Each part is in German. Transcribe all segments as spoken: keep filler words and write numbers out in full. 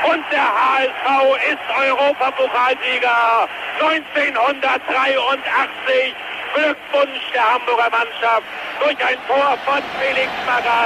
Und der H S V ist Europapokalsieger neunzehnhundertdreiundachtzig. Glückwunsch der Hamburger Mannschaft durch ein Tor von Felix Magath.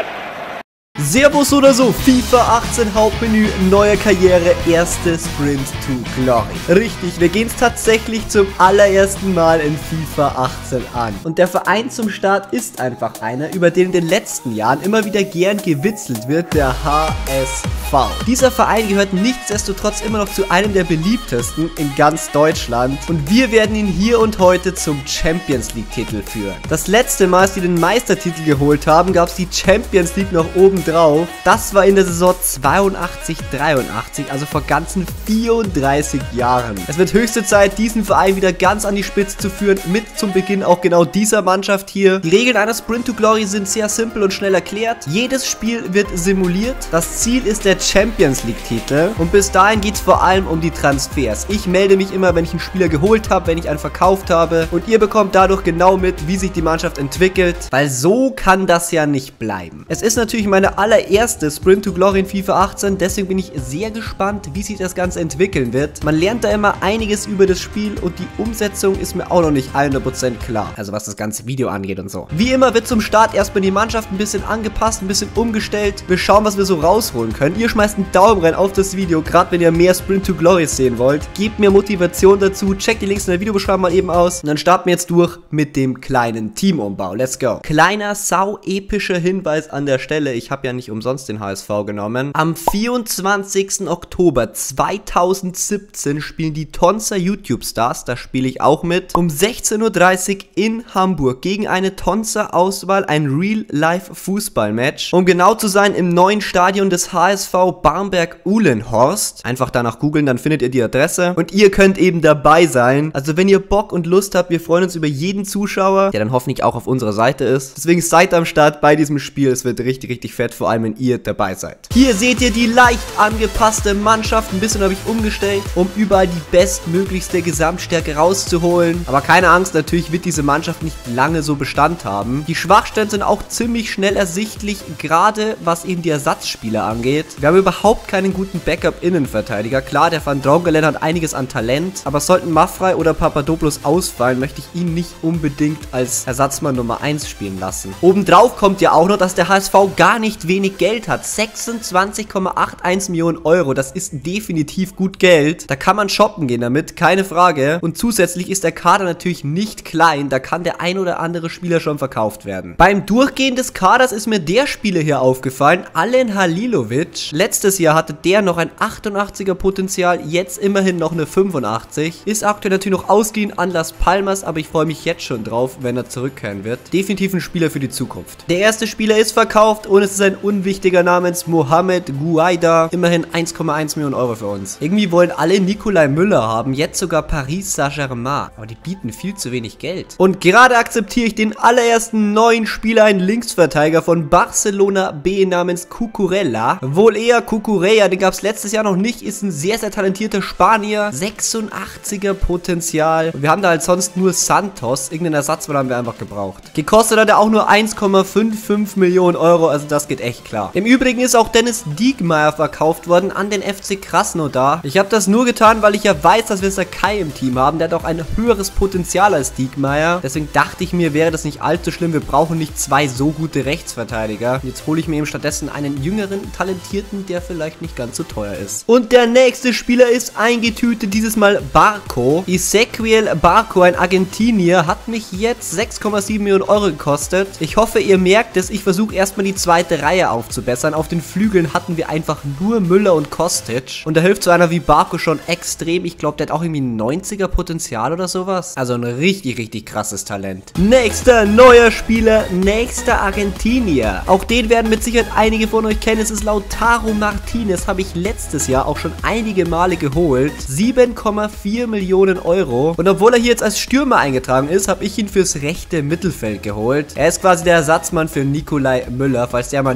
Servus oder so, FIFA achtzehn Hauptmenü, neue Karriere, erste Sprint to Glory. Richtig, wir gehen es tatsächlich zum allerersten Mal in FIFA achtzehn an. Und der Verein zum Start ist einfach einer, über den in den letzten Jahren immer wieder gern gewitzelt wird, der H S V. Dieser Verein gehört nichtsdestotrotz immer noch zu einem der beliebtesten in ganz Deutschland. Und wir werden ihn hier und heute zum Champions League Titel führen. Das letzte Mal, als die den Meistertitel geholt haben, gab es die Champions League noch oben drauf. Das war in der Saison zweiundachtzig dreiundachtzig, also vor ganzen vierunddreißig Jahren. Es wird höchste Zeit, diesen Verein wieder ganz an die Spitze zu führen, mit zum Beginn auch genau dieser Mannschaft hier. Die Regeln einer Sprint to Glory sind sehr simpel und schnell erklärt. Jedes Spiel wird simuliert. Das Ziel ist der Champions League Titel und bis dahin geht es vor allem um die Transfers. Ich melde mich immer, wenn ich einen Spieler geholt habe, wenn ich einen verkauft habe und ihr bekommt dadurch genau mit, wie sich die Mannschaft entwickelt, weil so kann das ja nicht bleiben. Es ist natürlich meine allererste Sprint to Glory in FIFA achtzehn, deswegen bin ich sehr gespannt, wie sich das Ganze entwickeln wird. Man lernt da immer einiges über das Spiel und die Umsetzung ist mir auch noch nicht hundert Prozent klar, also was das ganze Video angeht und so. Wie immer wird zum Start erstmal die Mannschaft ein bisschen angepasst, ein bisschen umgestellt. Wir schauen, was wir so rausholen können. Ihr schmeißt einen Daumen rein auf das Video, gerade wenn ihr mehr Sprint to Glory sehen wollt. Gebt mir Motivation dazu, checkt die Links in der Videobeschreibung mal eben aus und dann starten wir jetzt durch mit dem kleinen Teamumbau. Let's go. Kleiner, sau epischer Hinweis an der Stelle, ich habe ja nicht umsonst den H S V genommen. Am vierundzwanzigsten Oktober zweitausendsiebzehn spielen die Tonza YouTube Stars, da spiele ich auch mit, um sechzehn Uhr dreißig in Hamburg gegen eine Tonza Auswahl, ein Real-Life-Fußball-Match. Um genau zu sein, im neuen Stadion des H S V Barmbek-Uhlenhorst. Einfach danach googeln, dann findet ihr die Adresse. Und ihr könnt eben dabei sein. Also wenn ihr Bock und Lust habt, wir freuen uns über jeden Zuschauer, der dann hoffentlich auch auf unserer Seite ist. Deswegen seid am Start bei diesem Spiel. Es wird richtig, richtig fett, vor allem wenn ihr dabei seid. Hier seht ihr die leicht angepasste Mannschaft. Ein bisschen habe ich umgestellt, um überall die bestmöglichste Gesamtstärke rauszuholen. Aber keine Angst, natürlich wird diese Mannschaft nicht lange so Bestand haben. Die Schwachstellen sind auch ziemlich schnell ersichtlich, gerade was eben die Ersatzspieler angeht. Wir haben überhaupt keinen guten Backup-Innenverteidiger. Klar, der Van Drongelen hat einiges an Talent, aber sollten Maffrey oder Papadopoulos ausfallen, möchte ich ihn nicht unbedingt als Ersatzmann Nummer eins spielen lassen. Obendrauf kommt ja auch noch, dass der H S V gar nicht wenig Geld hat. sechsundzwanzig Komma einundachtzig Millionen Euro, das ist definitiv gut Geld. Da kann man shoppen gehen damit, keine Frage. Und zusätzlich ist der Kader natürlich nicht klein, da kann der ein oder andere Spieler schon verkauft werden. Beim Durchgehen des Kaders ist mir der Spieler hier aufgefallen, Alen Halilovic. Letztes Jahr hatte der noch ein achtundachtziger Potenzial, jetzt immerhin noch eine fünfundachtzig. Ist aktuell natürlich noch ausgeliehen an Las Palmas, aber ich freue mich jetzt schon drauf, wenn er zurückkehren wird. Definitiv ein Spieler für die Zukunft. Der erste Spieler ist verkauft und es ist ein unwichtiger namens Mohamed Guaida. Immerhin eins Komma eins Millionen Euro für uns. Irgendwie wollen alle Nikolai Müller haben, jetzt sogar Paris Saint-Germain. Aber die bieten viel zu wenig Geld. Und gerade akzeptiere ich den allerersten neuen Spieler, einen Linksverteidiger von Barcelona B namens Cucurella. Wohl eher Cucurella, den gab es letztes Jahr noch nicht, ist ein sehr, sehr talentierter Spanier. sechsundachtziger Potenzial. Und wir haben da halt sonst nur Santos. Irgendeinen Ersatzmann haben wir einfach gebraucht. Gekostet hat er auch nur eins Komma fünfundfünfzig Millionen Euro, also das geht echt klar. Im Übrigen ist auch Dennis Diekmeyer verkauft worden an den F C Krasnodar. Ich habe das nur getan, weil ich ja weiß, dass wir Sakai im Team haben. Der hat auch ein höheres Potenzial als Diekmeyer. Deswegen dachte ich mir, wäre das nicht allzu schlimm. Wir brauchen nicht zwei so gute Rechtsverteidiger. Jetzt hole ich mir eben stattdessen einen jüngeren, talentierten, der vielleicht nicht ganz so teuer ist. Und der nächste Spieler ist eingetütet, dieses Mal Barco. Ezequiel Barco, ein Argentinier, hat mich jetzt sechs Komma sieben Millionen Euro gekostet. Ich hoffe, ihr merkt es, ich versuche erstmal die zweite Reihe aufzubessern. Auf den Flügeln hatten wir einfach nur Müller und Kostic. Und da hilft so einer wie Barco schon extrem. Ich glaube, der hat auch irgendwie ein neunziger Potenzial oder sowas. Also ein richtig, richtig krasses Talent. Nächster neuer Spieler, nächster Argentinier. Auch den werden mit Sicherheit einige von euch kennen. Es ist Lautaro Martinez, habe ich letztes Jahr auch schon einige Male geholt. sieben Komma vier Millionen Euro. Und obwohl er hier jetzt als Stürmer eingetragen ist, habe ich ihn fürs rechte Mittelfeld geholt. Er ist quasi der Ersatzmann für Nikolai Müller, falls der mal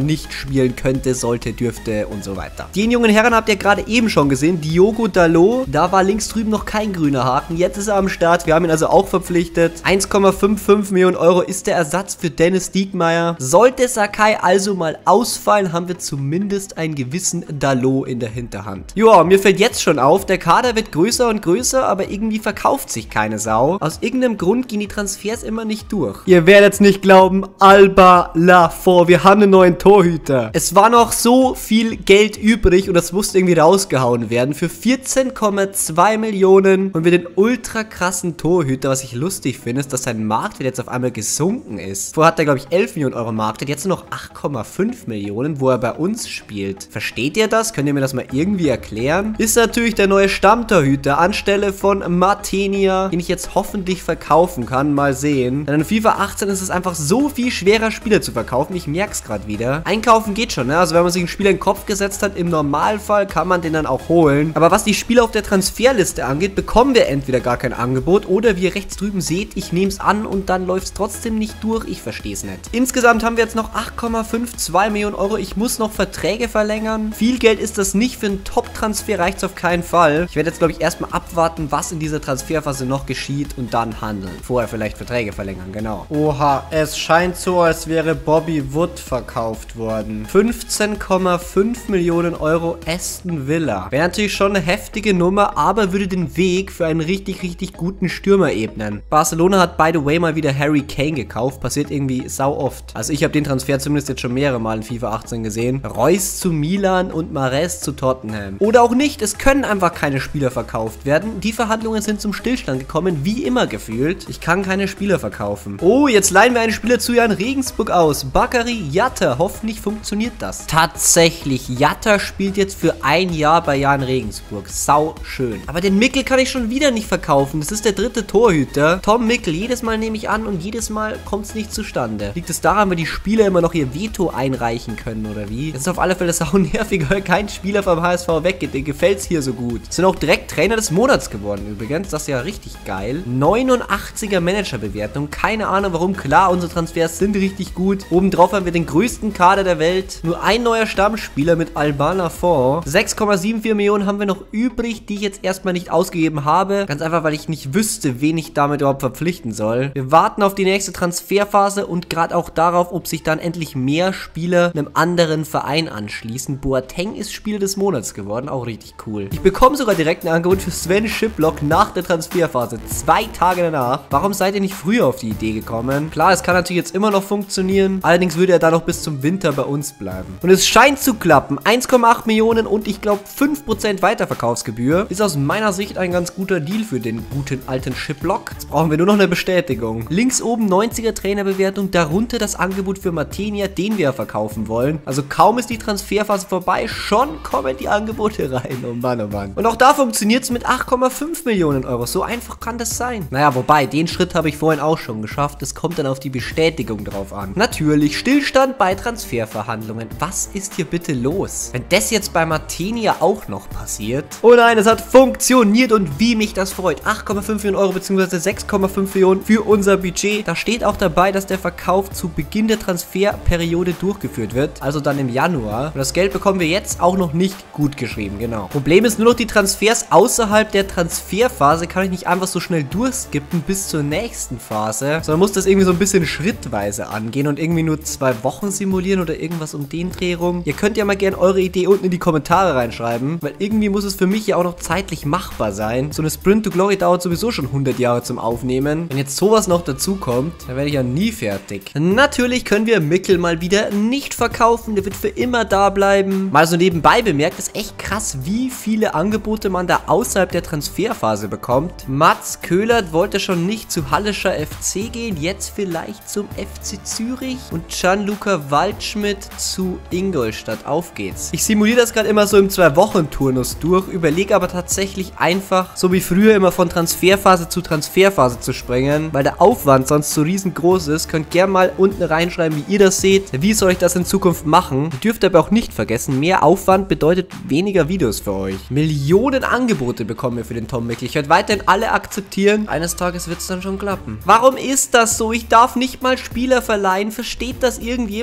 man nicht spielen könnte, sollte, dürfte und so weiter. Den jungen Herren habt ihr gerade eben schon gesehen. Diogo Dalot, da war links drüben noch kein grüner Haken. Jetzt ist er am Start. Wir haben ihn also auch verpflichtet. eins Komma fünfundfünfzig Millionen Euro ist der Ersatz für Dennis Diekmeyer. Sollte Sakai also mal ausfallen, haben wir zumindest einen gewissen Dalot in der Hinterhand. Joa, mir fällt jetzt schon auf, der Kader wird größer und größer, aber irgendwie verkauft sich keine Sau. Aus irgendeinem Grund gehen die Transfers immer nicht durch. Ihr werdet es nicht glauben, Alba Lafont, wir haben einen neuen Torhüter. Es war noch so viel Geld übrig und das musste irgendwie rausgehauen werden. Für vierzehn Komma zwei Millionen und wir den ultra krassen Torhüter. Was ich lustig finde, ist, dass sein Marktwert jetzt auf einmal gesunken ist. Vorher hat er, glaube ich, elf Millionen Euro Marktwert, jetzt nur noch acht Komma fünf Millionen, wo er bei uns spielt. Versteht ihr das? Könnt ihr mir das mal irgendwie erklären? Ist natürlich der neue Stammtorhüter anstelle von Martinia, den ich jetzt hoffentlich verkaufen kann. Mal sehen. Denn in FIFA achtzehn ist es einfach so viel schwerer, Spieler zu verkaufen. Ich merke es gerade wieder. Einkaufen geht schon, ne? Also wenn man sich einen Spieler in den Kopf gesetzt hat, im Normalfall kann man den dann auch holen. Aber was die Spieler auf der Transferliste angeht, bekommen wir entweder gar kein Angebot oder wie ihr rechts drüben seht, ich nehme es an und dann läuft es trotzdem nicht durch. Ich verstehe es nicht. Insgesamt haben wir jetzt noch acht Komma zweiundfünfzig Millionen Euro. Ich muss noch Verträge verlängern. Viel Geld ist das nicht. Für einen Top-Transfer reicht es auf keinen Fall. Ich werde jetzt, glaube ich, erstmal abwarten, was in dieser Transferphase noch geschieht und dann handeln. Vorher vielleicht Verträge verlängern, genau. Oha, es scheint so, als wäre Bobby Wood verkauft worden. fünfzehn Komma fünf Millionen Euro Aston Villa. Wäre natürlich schon eine heftige Nummer, aber würde den Weg für einen richtig, richtig guten Stürmer ebnen. Barcelona hat, by the way, mal wieder Harry Kane gekauft. Passiert irgendwie sau oft. Also ich habe den Transfer zumindest jetzt schon mehrere Mal in FIFA achtzehn gesehen. Reus zu Milan und Mahrez zu Tottenham. Oder auch nicht, es können einfach keine Spieler verkauft werden. Die Verhandlungen sind zum Stillstand gekommen, wie immer gefühlt. Ich kann keine Spieler verkaufen. Oh, jetzt leihen wir einen Spieler zu Jan Regensburg aus. Bakary Jatta. Hoffentlich funktioniert das. Tatsächlich, Jatta spielt jetzt für ein Jahr bei Jan Regensburg. Sau schön. Aber den Mickel kann ich schon wieder nicht verkaufen. Das ist der dritte Torhüter. Tom Mickel, jedes Mal nehme ich an und jedes Mal kommt es nicht zustande. Liegt es daran, weil die Spieler immer noch ihr Veto einreichen können oder wie? Das ist auf alle Fälle sau nervig, weil kein Spieler vom H S V weggeht. Dem gefällt es hier so gut. Sind auch direkt Trainer des Monats geworden übrigens. Das ist ja richtig geil. neunundachtziger Managerbewertung. Keine Ahnung warum. Klar, unsere Transfers sind richtig gut. Obendrauf haben wir den größten Kader der Welt. Nur ein neuer Stammspieler mit Alba Lafont. sechs Komma vierundsiebzig Millionen haben wir noch übrig, die ich jetzt erstmal nicht ausgegeben habe. Ganz einfach, weil ich nicht wüsste, wen ich damit überhaupt verpflichten soll. Wir warten auf die nächste Transferphase und gerade auch darauf, ob sich dann endlich mehr Spieler einem anderen Verein anschließen. Boateng ist Spieler des Monats geworden. Auch richtig cool. Ich bekomme sogar direkt ein Angebot für Sven Schiplock nach der Transferphase. Zwei Tage danach. Warum seid ihr nicht früher auf die Idee gekommen? Klar, es kann natürlich jetzt immer noch funktionieren. Allerdings würde er da noch bis zum Winter bei uns bleiben. Und es scheint zu klappen. eins Komma acht Millionen und ich glaube fünf Prozent Weiterverkaufsgebühr. Ist aus meiner Sicht ein ganz guter Deal für den guten alten Schiplock. Jetzt brauchen wir nur noch eine Bestätigung. Links oben neunziger Trainerbewertung. Darunter das Angebot für Martinia, den wir verkaufen wollen. Also kaum ist die Transferphase vorbei, schon kommen die Angebote rein. Oh Mann, oh Mann. Und auch da funktioniert es mit acht Komma fünf Millionen Euro. So einfach kann das sein. Naja, wobei, den Schritt habe ich vorhin auch schon geschafft. Es kommt dann auf die Bestätigung drauf an. Natürlich, Stillstand bei Transferverhandlungen. Was ist hier bitte los? Wenn das jetzt bei Martinia auch noch passiert. Oh nein, es hat funktioniert und wie mich das freut. acht Komma fünf Millionen Euro bzw. sechs Komma fünf Millionen für unser Budget. Da steht auch dabei, dass der Verkauf zu Beginn der Transferperiode durchgeführt wird. Also dann im Januar. Und das Geld bekommen wir jetzt auch noch nicht gut geschrieben, genau. Problem ist nur noch die Transfers außerhalb der Transferphase kann ich nicht einfach so schnell durchskippen bis zur nächsten Phase, sondern muss das irgendwie so ein bisschen schrittweise angehen und irgendwie nur zwei Wochen simulieren oder irgendwas um den Dreh rum. Ihr könnt ja mal gerne eure Idee unten in die Kommentare reinschreiben, weil irgendwie muss es für mich ja auch noch zeitlich machbar sein. So eine Sprint to Glory dauert sowieso schon hundert Jahre zum Aufnehmen. Wenn jetzt sowas noch dazu kommt, dann werde ich ja nie fertig. Natürlich können wir Mickel mal wieder nicht verkaufen, der wird für immer da bleiben. Mal so nebenbei bemerkt, ist echt krass, wie viele Angebote man da außerhalb der Transferphase bekommt. Mats Köhlert wollte schon nicht zu Hallischer F C gehen, jetzt vielleicht zum F C Zürich und Gianluca Waldschmidt zu Ingolstadt. Auf geht's. Ich simuliere das gerade immer so im zwei-Wochen-Turnus durch, überlege aber tatsächlich einfach, so wie früher immer von Transferphase zu Transferphase zu springen, weil der Aufwand sonst so riesengroß ist. Könnt gerne mal unten reinschreiben, wie ihr das seht. Wie soll ich das in Zukunft machen? Ihr dürft aber auch nicht vergessen, mehr Aufwand bedeutet weniger Videos für euch. Millionen Angebote bekommen wir für den Tom Mickel. Ich werde weiterhin alle akzeptieren. Eines Tages wird es dann schon klappen. Warum ist das so? Ich darf nicht mal Spieler verleihen. Versteht das irgendjemand von euch?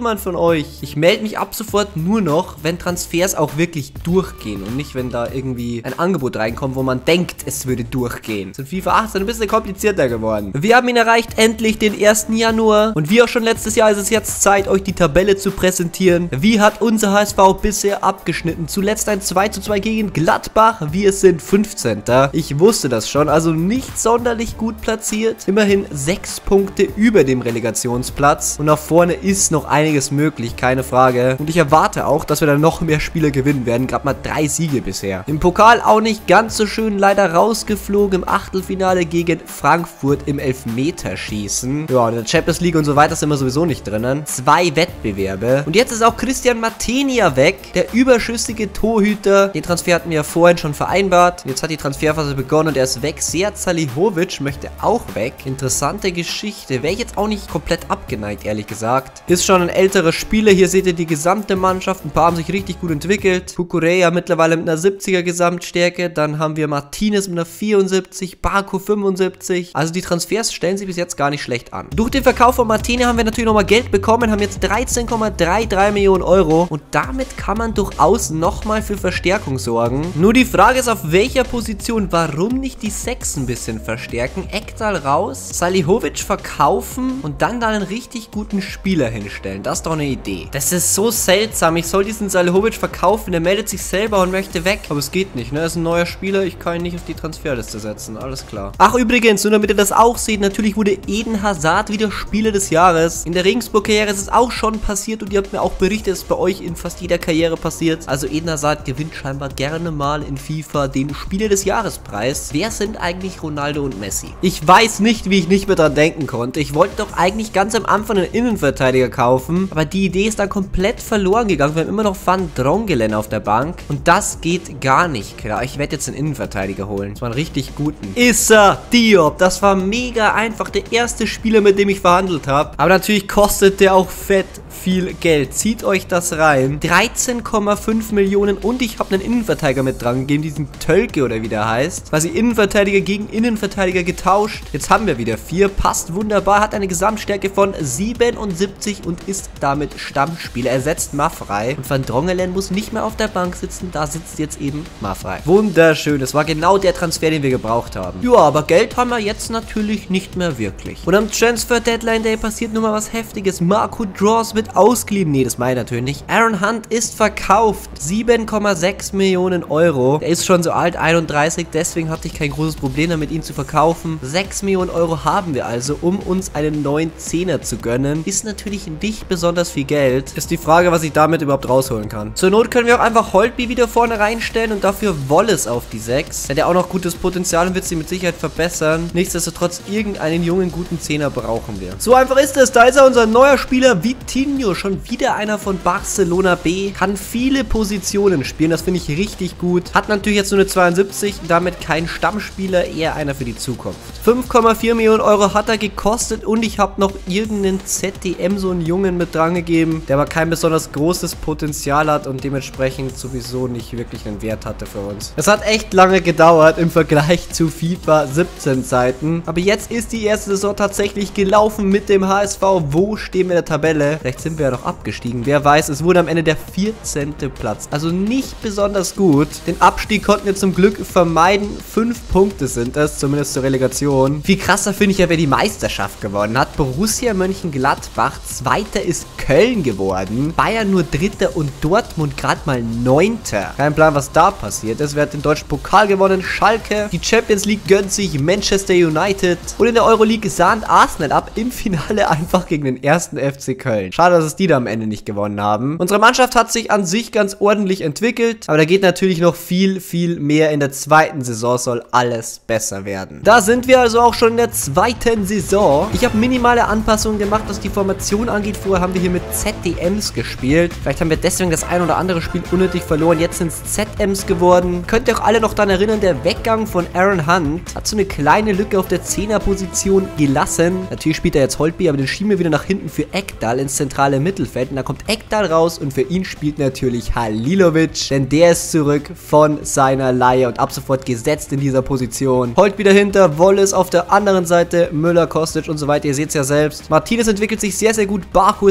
euch. Ich melde mich ab sofort nur noch, wenn Transfers auch wirklich durchgehen und nicht, wenn da irgendwie ein Angebot reinkommt, wo man denkt, es würde durchgehen. Das ist in FIFA achtzehn ein bisschen komplizierter geworden. Wir haben ihn erreicht, endlich den ersten Januar. Und wie auch schon letztes Jahr ist es jetzt Zeit, euch die Tabelle zu präsentieren. Wie hat unser H S V bisher abgeschnitten? Zuletzt ein zwei zu zwei gegen Gladbach. Wir sind fünfzehnter Ich wusste das schon, also nicht sonderlich gut platziert. Immerhin sechs Punkte über dem Relegationsplatz. Und nach vorne ist noch einiges möglich, keine Frage. Und ich erwarte auch, dass wir dann noch mehr Spiele gewinnen werden. Gerade mal drei Siege bisher. Im Pokal auch nicht ganz so schön, leider rausgeflogen im Achtelfinale gegen Frankfurt im Elfmeterschießen. Ja, in der Champions League und so weiter sind wir sowieso nicht drinnen. Zwei Wettbewerbe. Und jetzt ist auch Christian Martenia weg, der überschüssige Torhüter. Den Transfer hatten wir ja vorhin schon vereinbart. Jetzt hat die Transferphase begonnen und er ist weg. Sead Salihovic möchte auch weg. Interessante Geschichte. Wäre ich jetzt auch nicht komplett abgeneigt, ehrlich gesagt. Ist schon ein älterer Spieler. Hier seht ihr die gesamte Mannschaft. Ein paar haben sich richtig gut entwickelt. Kukureya mittlerweile mit einer siebziger Gesamtstärke. Dann haben wir Martinez mit einer vierundsiebzig, Barco fünfundsiebzig. Also die Transfers stellen sich bis jetzt gar nicht schlecht an. Durch den Verkauf von Martenia haben wir natürlich nochmal Geld bekommen, haben jetzt dreizehn Komma dreiunddreißig Millionen Euro und damit kann man durchaus nochmal für Verstärkung sorgen. Nur die Frage ist, auf welcher Position, warum nicht die sechs ein bisschen verstärken? Ekdal raus, Salihovic verkaufen und dann da einen richtig guten Spieler hinstellen. Das ist doch eine Idee. Das ist so seltsam. Ich soll diesen Salihovic verkaufen, der meldet sich selber und möchte weg. Aber es geht nicht, ne? Er ist ein neuer Spieler, ich kann ihn nicht auf die Transferliste setzen. Alles klar. Ach, übrigens, nur damit ihr das auch seht, natürlich wurde Eden Hazard wieder Spieler des Jahres. In der Regensburg-Karriere ist es auch schon passiert und ihr habt mir auch berichtet, dass es bei euch in fast jeder Karriere passiert. Also Eden Hazard gewinnt scheinbar gerne mal in FIFA den Spieler des Jahrespreis. Wer sind eigentlich Ronaldo und Messi? Ich weiß nicht, wie ich nicht mehr dran denken konnte. Ich wollte doch eigentlich ganz am Anfang einen Innenverteidiger kaufen, aber die Idee ist dann komplett verloren gegangen. Wir haben immer noch Van Drongelen auf der Bank und das geht gar nicht klar. Ich werde jetzt einen Innenverteidiger holen. Das war ein richtig guten. Issa Diop, das war mega einfach. Der erste Spieler, mit dem ich verhandelt habe. Aber natürlich kostet der auch fett viel Geld. Zieht euch das rein. dreizehn Komma fünf Millionen und ich habe einen Innenverteidiger mit dran gegeben, diesen Tölke oder wie der heißt. Quasi Innenverteidiger gegen Innenverteidiger getauscht. Jetzt haben wir wieder vier. Passt wunderbar. Hat eine Gesamtstärke von siebenundsiebzig und ist damit Stammspieler. Ersetzt Maffrey. Und Van Drongelen muss nicht mehr auf der Bank sitzen. Da sitzt jetzt eben Maffrey. Wunderschön. Das war genau der Transfer, den wir gebraucht haben. Ja, aber Geld haben wir jetzt natürlich nicht mehr wirklich. Und am Transfer Deadline Day passiert nun mal was Heftiges. Marco Draws wird ausgeliehen. Nee, das meine ich natürlich nicht. Aaron Hunt ist verkauft. sieben Komma sechs Millionen Euro. Der ist schon so alt, einunddreißig. Deswegen hatte ich kein großes Problem damit, ihn zu verkaufen. sechs Millionen Euro haben wir also, um uns einen neuen Zehner zu gönnen. Ist natürlich nicht besonders viel Geld. Ist die Frage, was ich damit überhaupt rausholen kann. Zur Not können wir auch einfach Holtby wieder vorne reinstellen und dafür Wallace auf die sechs. Hat ja auch noch gutes Potenzial und wird sie mit Sicherheit verbessern. Nichtsdestotrotz, irgendeinen jungen, guten Zehner brauchen wir. So einfach ist es. Da ist er, unser neuer Spieler Vitinho. Schon wieder einer von Barcelona B. Kann viele Positionen spielen. Das finde ich richtig gut. Hat natürlich jetzt nur eine zweiundsiebzig. Damit kein Stammspieler, eher einer für die Zukunft. fünf Komma vier Millionen Euro hat er gekostet und ich habe noch irgendeinen Z D M, so einen Jungen mit dran gegeben, der aber kein besonders großes Potenzial hat und dementsprechend sowieso nicht wirklich einen Wert hatte für uns. Es hat echt lange gedauert im Vergleich zu FIFA siebzehn Zeiten. Aber jetzt ist die erste Saison tatsächlich gelaufen mit dem H S V. Wo stehen wir in der Tabelle? Vielleicht sind wir ja noch abgestiegen. Wer weiß, es wurde am Ende der vierzehnte Platz. Also nicht besonders gut. Den Abstieg konnten wir zum Glück vermeiden. Fünf Punkte sind es, zumindest zur Relegation. Viel krasser finde ich ja, wer die Meisterschaft gewonnen hat. Borussia Mönchengladbach. Zweiter ist Köln geworden. Bayern nur Dritter und Dortmund gerade mal Neunter. Kein Plan, was da passiert ist. Wer hat den deutschen Pokal gewonnen? Schalke. Die Champions League gönnt sich Manchester United. Und in der Euroleague sahnt Arsenal ab im Finale einfach gegen den ersten F C Köln. Schade, dass es die da am Ende nicht gewonnen haben. Unsere Mannschaft hat sich an sich ganz ordentlich entwickelt. Aber da geht natürlich noch viel, viel mehr. In der zweiten Saison soll alles besser werden. Da sind wir also auch schon in der zweiten Saison. Ich habe minimale Anpassungen gemacht, was die Formation angeht. Vorher haben wir hier mit Z D Ms gespielt. Vielleicht haben wir deswegen das ein oder andere Spiel unnötig verloren. Jetzt sind es Z Ms geworden. Könnt ihr auch alle noch daran erinnern, der Weggang von Aaron Hunt hat so eine kleine Lücke auf der Zehner-Position gelassen. Natürlich spielt er jetzt Holtby, aber den schieben wir wieder nach hinten für Ekdal ins zentrale Mittelfeld. Und da kommt Ekdal raus und für ihn spielt natürlich Halilovic, denn der ist zurück von seiner Leihe und ab sofort gesetzt in dieser Position. Holtby dahinter, Wallace auf der anderen Seite, Müller, Kostic und so weiter. Ihr seht es ja selbst. Martinez entwickelt sich sehr, sehr gut. Barco ist auch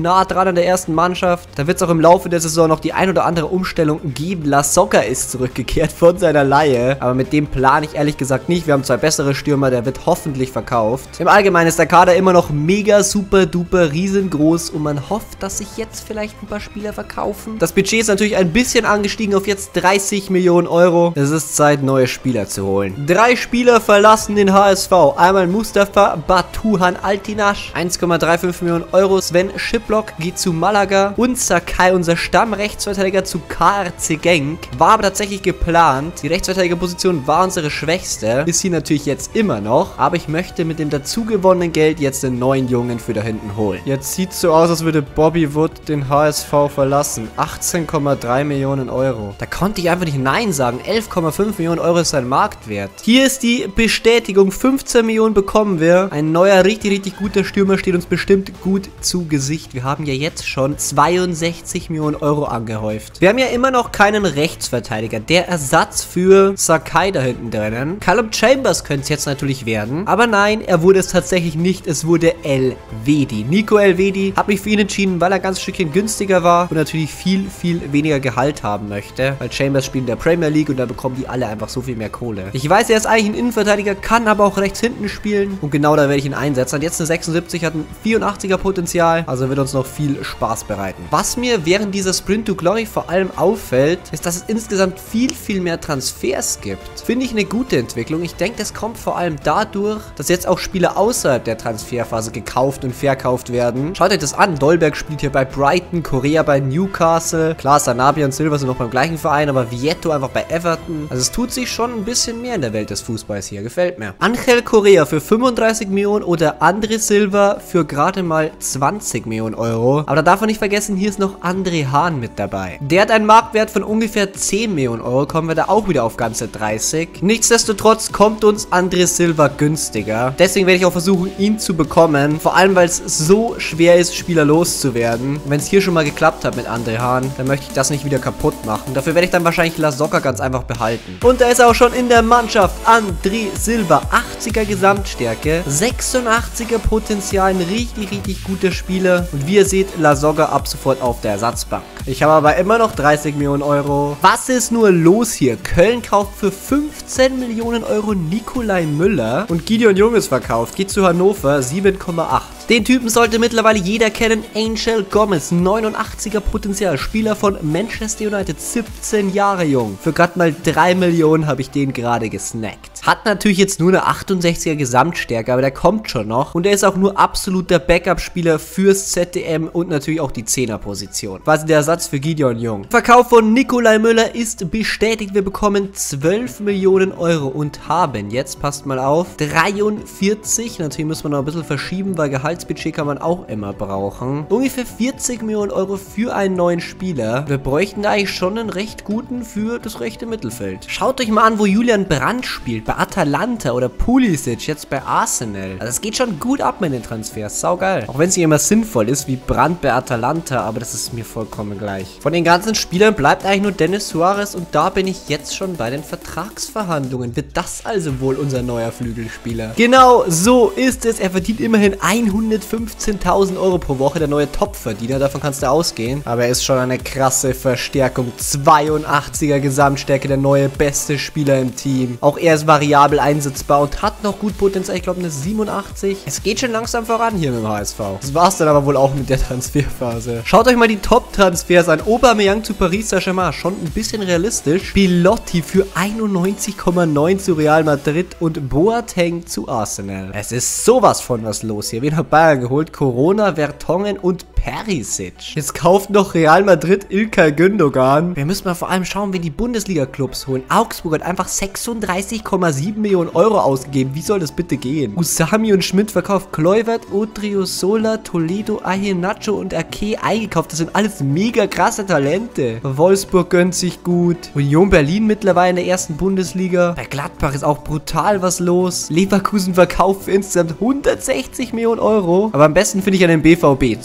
nah dran an der ersten Mannschaft. Da wird es auch im Laufe der Saison noch die ein oder andere Umstellung geben. Lasogga ist zurückgekehrt von seiner Leihe. Aber mit dem plane ich ehrlich gesagt nicht. Wir haben zwei bessere Stürmer, der wird hoffentlich verkauft. Im Allgemeinen ist der Kader immer noch mega, super, duper, riesengroß. Und man hofft, dass sich jetzt vielleicht ein paar Spieler verkaufen. Das Budget ist natürlich ein bisschen angestiegen auf jetzt dreißig Millionen Euro. Es ist Zeit, neue Spieler zu holen. Drei Spieler verlassen den H S V. Einmal Mustafa Batuhan Altinasch. eins Komma fünfunddreißig Millionen Euro. Sven Schiplock geht zu Malaga. Und Sakai, unser Stammrechtsverteidiger, zu K R C Genk. War aber tatsächlich geplant. Die Rechtsverteidigerposition war unsere schwächste. Ist sie natürlich jetzt immer noch. Aber ich möchte mit dem dazugewonnenen Geld jetzt den neuen Jungen für da hinten holen. Jetzt sieht es so aus, als würde Bobby Wood den H S V verlassen. achtzehn Komma drei Millionen Euro. Da konnte ich einfach nicht Nein sagen. elf Komma fünf Millionen Euro ist sein Marktwert. Hier ist die Bestätigung. fünfzehn Millionen bekommen wir. Ein neuer, richtig, richtig guter Stürmer steht uns bestimmt gut zu Gesicht. Wir haben ja jetzt schon zweiundsechzig Millionen Euro angehäuft. Wir haben ja immer noch keinen Rechtsverteidiger. Der Ersatz für Sakai da hinten drinnen. Callum Chambers könnte es jetzt natürlich werden. Aber nein, er wurde es tatsächlich nicht. Es wurde Elvedi. Nico Elvedi. Habe mich für ihn entschieden, weil er ganz Stückchen günstiger war und natürlich viel, viel weniger Gehalt haben möchte. Weil Chambers spielt in der Premier League und da bekommen die alle einfach so viel mehr Kohle. Ich weiß, er ist eigentlich ein Innenverteidiger, kann aber auch rechts hinten spielen. Und genau da werde ich ihn einsetzen. Und jetzt eine sechsundsiebzig, hat ein vierundachtziger Potenzial. Also wird uns noch viel Spaß bereiten. Was mir während dieser Sprint to Glory vor allem auffällt, ist, dass es insgesamt viel, viel mehr Transfers gibt. Finde ich eine gute Entwicklung. Ich denke, das kommt vor allem dadurch, dass jetzt auch Spieler außerhalb der Transferphase gekauft und verkauft werden. Schaut euch das an. Dolberg spielt hier bei Brighton, Correa bei Newcastle. Klar, Sanabria und Silva sind noch beim gleichen Verein, aber Vietto einfach bei Everton. Also es tut sich schon ein bisschen mehr in der Welt des Fußballs hier. Gefällt mir. Angel Correa für fünfunddreißig Millionen oder André Silva für gerade mal zwanzig Millionen Euro. Aber da darf man nicht vergessen, hier ist noch André Hahn mit dabei. Der hat einen Marktwert von ungefähr zehn Millionen Euro. Kommen wir da auch wieder auf ganze dreißig. Nichtsdestotrotz kommt uns André Silva günstiger. Deswegen werde ich auch versuchen, ihn zu bekommen. Vor allem, weil es so schwer ist, Spieler loszuwerden. Wenn es hier schon mal geklappt hat mit André Hahn, dann möchte ich das nicht wieder kaputt machen. Dafür werde ich dann wahrscheinlich Lasogga ganz einfach behalten. Und da ist er auch schon in der Mannschaft. André Silva, achtziger Gesamtstärke, sechsundachtziger Potenzial, ein richtig, richtig guter Spieler. Und wie ihr seht, Lasogga ab sofort auf der Ersatzbank. Ich habe aber immer noch dreißig Millionen Euro. Was ist nur los hier? Köln kauft für fünfzehn Millionen Euro Nikolai Müller und Gideon Jung ist verkauft. Geht zu Hannover, sieben Komma acht. Den Typen sollte mittlerweile jeder kennen. Angel Gomez, neunundachtziger Potenzial, Spieler von Manchester United, siebzehn Jahre jung. Für gerade mal drei Millionen habe ich den gerade gesnackt. Hat natürlich jetzt nur eine achtundsechziger Gesamtstärke, aber der kommt schon noch. Und er ist auch nur absoluter Backup-Spieler fürs Z D M und natürlich auch die Zehner-Position. Quasi der Ersatz für Gideon Jung. Verkauf von Nikolai Müller ist bestätigt. Wir bekommen zwölf Millionen Euro und haben jetzt, passt mal auf, dreiundvierzig. Natürlich müssen wir noch ein bisschen verschieben, weil Gehaltsbudget kann man auch immer brauchen. Ungefähr vierzig Millionen Euro für einen neuen Spieler. Wir bräuchten da eigentlich schon einen recht guten für das rechte Mittelfeld. Schaut euch mal an, wo Julian Brandt spielt. Bei Atalanta oder Pulisic, jetzt bei Arsenal. Also es geht schon gut ab mit den Transfers. Saugeil. Auch wenn es nicht immer sinnvoll ist, wie Brandt bei Atalanta, aber das ist mir vollkommen gleich. Von den ganzen Spielern bleibt eigentlich nur Denis Suarez und da bin ich jetzt schon bei den Vertragsverhandlungen. Wird das also wohl unser neuer Flügelspieler? Genau, so ist es. Er verdient immerhin hundertfünfzehntausend Euro pro Woche, der neue Topverdiener, davon kannst du ausgehen. Aber er ist schon eine krasse Verstärkung. zweiundachtziger Gesamtstärke, der neue beste Spieler im Team. Auch er ist variabel einsetzbar und hat noch gut Potenzial. Ich glaube eine siebenundachtzig. Es geht schon langsam voran hier mit dem H S V. Das war es dann aber wohl auch mit der Transferphase. Schaut euch mal die Top-Transfers an. Aubameyang zu Paris Saint-Germain, schon ein bisschen realistisch. Belotti für einundneunzig Komma neun zu Real Madrid und Boateng zu Arsenal. Es ist sowas von was los hier. Wen hat Bayern geholt? Corona, Vertonghen und Perisic. Jetzt kauft noch Real Madrid İlkay Gündogan. Wir müssen mal vor allem schauen, wen die Bundesliga-Clubs holen. Augsburg hat einfach sechsunddreißig Komma sieben Millionen Euro ausgegeben. Wie soll das bitte gehen? Usami und Schmidt verkauft, Kluivert, Odriozola, Toledo, Iheanacho und Ake eingekauft. Das sind alles mega krasse Talente. Wolfsburg gönnt sich gut. Union Berlin mittlerweile in der ersten Bundesliga. Bei Gladbach ist auch brutal was los. Leverkusen verkauft für insgesamt hundertsechzig Millionen Euro. Aber am besten finde ich an den B V B. zweihundert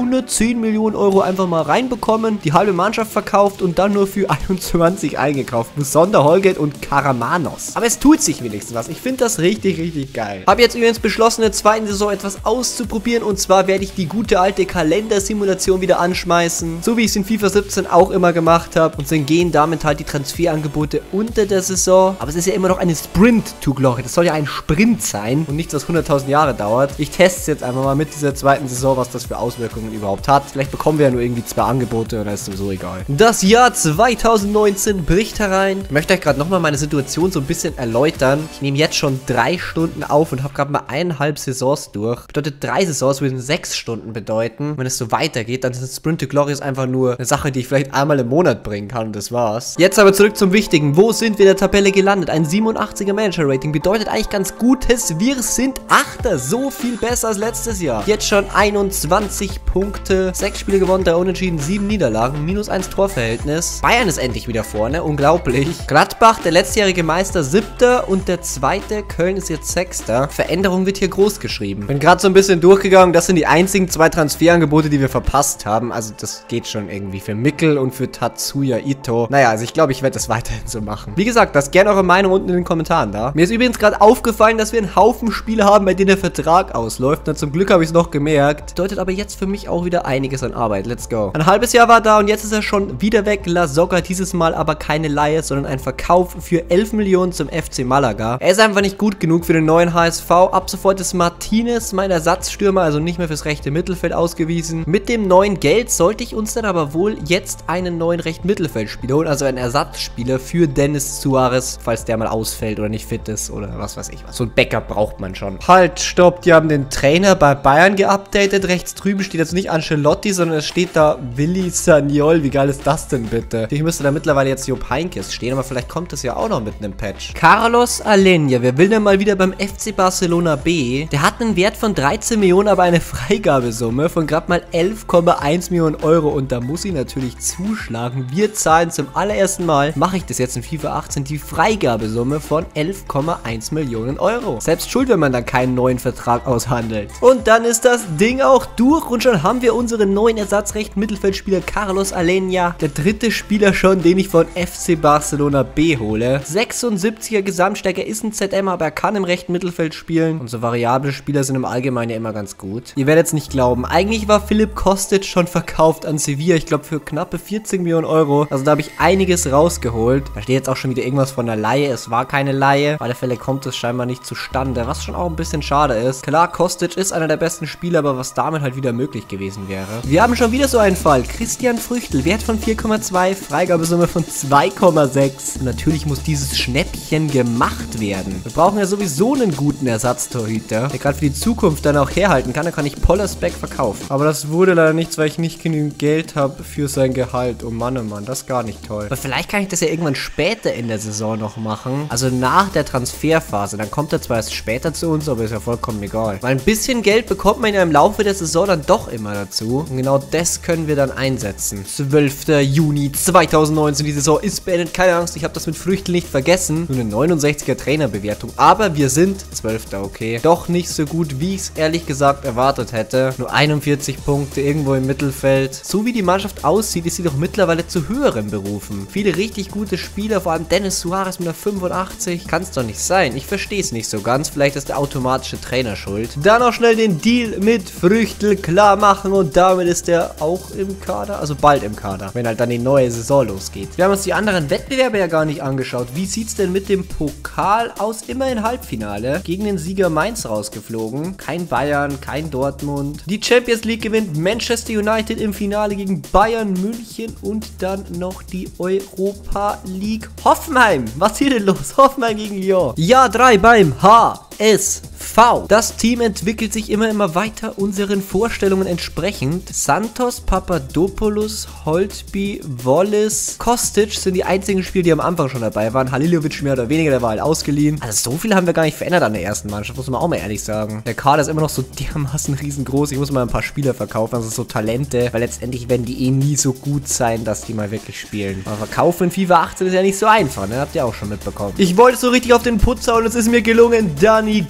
hundertzehn Millionen Euro einfach mal reinbekommen, die halbe Mannschaft verkauft und dann nur für einundzwanzig eingekauft. Musonda, Holgate und Karamanos. Aber es tut sich wenigstens was. Ich finde das richtig, richtig geil. Habe jetzt übrigens beschlossen, in der zweiten Saison etwas auszuprobieren. Und zwar werde ich die gute alte Kalendersimulation wieder anschmeißen. So wie ich es in FIFA siebzehn auch immer gemacht habe. Und dann gehen damit halt die Transferangebote unter der Saison. Aber es ist ja immer noch eine Sprint to Glory. Das soll ja ein Sprint sein und nichts, was hunderttausend Jahre dauert. Ich teste es jetzt einfach mal mit dieser zweiten Saison, was das für Auswirkungen überhaupt hat. Vielleicht bekommen wir ja nur irgendwie zwei Angebote oder ist sowieso egal. Das Jahr zweitausendneunzehn bricht herein. Ich möchte euch gerade nochmal meine Situation so ein bisschen erläutern. Ich nehme jetzt schon drei Stunden auf und habe gerade mal eineinhalb Saisons durch. Bedeutet, drei Saisons würden sechs Stunden bedeuten. Wenn es so weitergeht, dann ist Sprint to Glory einfach nur eine Sache, die ich vielleicht einmal im Monat bringen kann und das war's. Jetzt aber zurück zum Wichtigen. Wo sind wir in der Tabelle gelandet? Ein siebenundachtziger Manager-Rating bedeutet eigentlich ganz Gutes. Wir sind Achter. So viel besser als letztes Jahr. Jetzt schon einundzwanzig Punkte. sechs Spiele gewonnen, drei Unentschieden, sieben Niederlagen. Minus eins Torverhältnis. Bayern ist endlich wieder vorne. Unglaublich. Gladbach, der letztjährige Meister, siebter und der zweite. Köln ist jetzt sechster. Veränderung wird hier groß geschrieben. Bin gerade so ein bisschen durchgegangen. Das sind die einzigen zwei Transferangebote, die wir verpasst haben. Also das geht schon irgendwie für Mikkel und für Tatsuya Ito. Naja, also ich glaube, ich werde das weiterhin so machen. Wie gesagt, lasst gerne eure Meinung unten in den Kommentaren da. Mir ist übrigens gerade aufgefallen, dass wir einen Haufen Spiele haben, bei denen der Vertrag ausläuft. Na, zum Glück habe ich es noch gemerkt. Bedeutet aber jetzt für mich auch wieder einiges an Arbeit. Let's go. Ein halbes Jahr war da und jetzt ist er schon wieder weg. La Soga, dieses Mal aber keine Leihe, sondern ein Verkauf für elf Millionen zum F C Malaga. Er ist einfach nicht gut genug für den neuen H S V. Ab sofort ist Martinez mein Ersatzstürmer, also nicht mehr fürs rechte Mittelfeld ausgewiesen. Mit dem neuen Geld sollte ich uns dann aber wohl jetzt einen neuen rechten Mittelfeldspieler holen, also einen Ersatzspieler für Denis Suarez, falls der mal ausfällt oder nicht fit ist oder was weiß ich was. So ein Backup braucht man schon. Halt, stopp, die haben den Trainer bei Bayern geupdatet. Rechts drüben steht jetzt nicht Ancelotti, sondern es steht da Willi Sagnol. Wie geil ist das denn bitte? Ich müsste da mittlerweile jetzt Jupp Heynckes stehen, aber vielleicht kommt das ja auch noch mit einem Patch. Carlos Alenya, wer will denn mal wieder beim F C Barcelona B? Der hat einen Wert von dreizehn Millionen, aber eine Freigabesumme von gerade mal elf Komma eins Millionen Euro und da muss ich natürlich zuschlagen. Wir zahlen zum allerersten Mal, mache ich das jetzt in FIFA achtzehn, die Freigabesumme von elf Komma eins Millionen Euro. Selbst schuld, wenn man dann keinen neuen Vertrag aushandelt. Und dann ist das Ding auch durch und schon haben wir unseren neuen Ersatzrechten Mittelfeldspieler Carlos Alenya. Der dritte Spieler schon, den ich von F C Barcelona B hole. sechsundsiebziger Gesamtstärke, ist ein Z M, aber er kann im rechten Mittelfeld spielen. Und so variable Spieler sind im Allgemeinen ja immer ganz gut. Ihr werdet es nicht glauben. Eigentlich war Filip Kostic schon verkauft an Sevilla. Ich glaube für knappe vierzig Millionen Euro. Also da habe ich einiges rausgeholt. Da steht jetzt auch schon wieder irgendwas von einer Leihe. Es war keine Leihe. Auf alle Fälle kommt es scheinbar nicht zustande. Was schon auch ein bisschen schade ist. Klar, Kostic ist einer der besten Spieler, aber was damit halt wieder möglich gewesen wäre. Wir haben schon wieder so einen Fall. Christian Früchtl, Wert von vier Komma zwei, Freigabesumme von zwei Komma sechs. Und natürlich muss dieses Schnäppchen gemacht werden. Wir brauchen ja sowieso einen guten Ersatztorhüter, der gerade für die Zukunft dann auch herhalten kann. Dann kann ich Pollersbeck verkaufen. Aber das wurde leider nichts, weil ich nicht genügend Geld habe für sein Gehalt. Oh Mann, oh Mann, das ist gar nicht toll. Aber vielleicht kann ich das ja irgendwann später in der Saison noch machen. Also nach der Transferphase. Dann kommt er zwar erst später zu uns, aber ist ja vollkommen egal. Weil ein bisschen Geld bekommt man ja im Laufe der Saison dann doch immer dazu. Und genau das können wir dann einsetzen. zwölfter Juni zweitausendneunzehn. Die Saison ist beendet. Keine Angst, ich habe das mit Früchten nicht vergessen. Nur eine neunundsechziger Trainerbewertung. Aber wir sind zwölfter okay. Doch nicht so gut, wie ich es ehrlich gesagt erwartet hätte. Nur einundvierzig Punkte irgendwo im Mittelfeld. So wie die Mannschaft aussieht, ist sie doch mittlerweile zu höheren Berufen. Viele richtig gute Spieler, vor allem Denis Suarez mit einer fünfundachtzig. Kann es doch nicht sein. Ich verstehe es nicht so ganz. Vielleicht ist der automatische Trainer schuld. Dann auch schnell den Deal mit Früchtl klar machen und damit ist er auch im Kader. Also bald im Kader, wenn halt dann die neue Saison losgeht. Wir haben uns die anderen Wettbewerbe ja gar nicht angeschaut. Wie sieht es denn mit dem Pokal aus? Immerhin Halbfinale. Gegen den Sieger Mainz rausgeflogen. Kein Bayern, kein Dortmund. Die Champions League gewinnt Manchester United im Finale gegen Bayern München und dann noch die Europa League. Hoffenheim, was ist hier denn los? Hoffenheim gegen Lyon. Jahr drei beim H S V. Das Team entwickelt sich immer immer weiter unseren Vorstellungen entsprechend. Santos, Papadopoulos, Holtby, Wallace, Kostic sind die einzigen Spieler, die am Anfang schon dabei waren. Halilovic mehr oder weniger, der war halt ausgeliehen. Also so viel haben wir gar nicht verändert an der ersten Mannschaft, muss man auch mal ehrlich sagen. Der Kader ist immer noch so dermaßen riesengroß. Ich muss mal ein paar Spieler verkaufen, also so Talente, weil letztendlich werden die eh nie so gut sein, dass die mal wirklich spielen. Aber verkaufen in FIFA achtzehn ist ja nicht so einfach, ne? Habt ihr auch schon mitbekommen. Ich wollte so richtig auf den Putz hauen, es ist mir gelungen. Dani Keba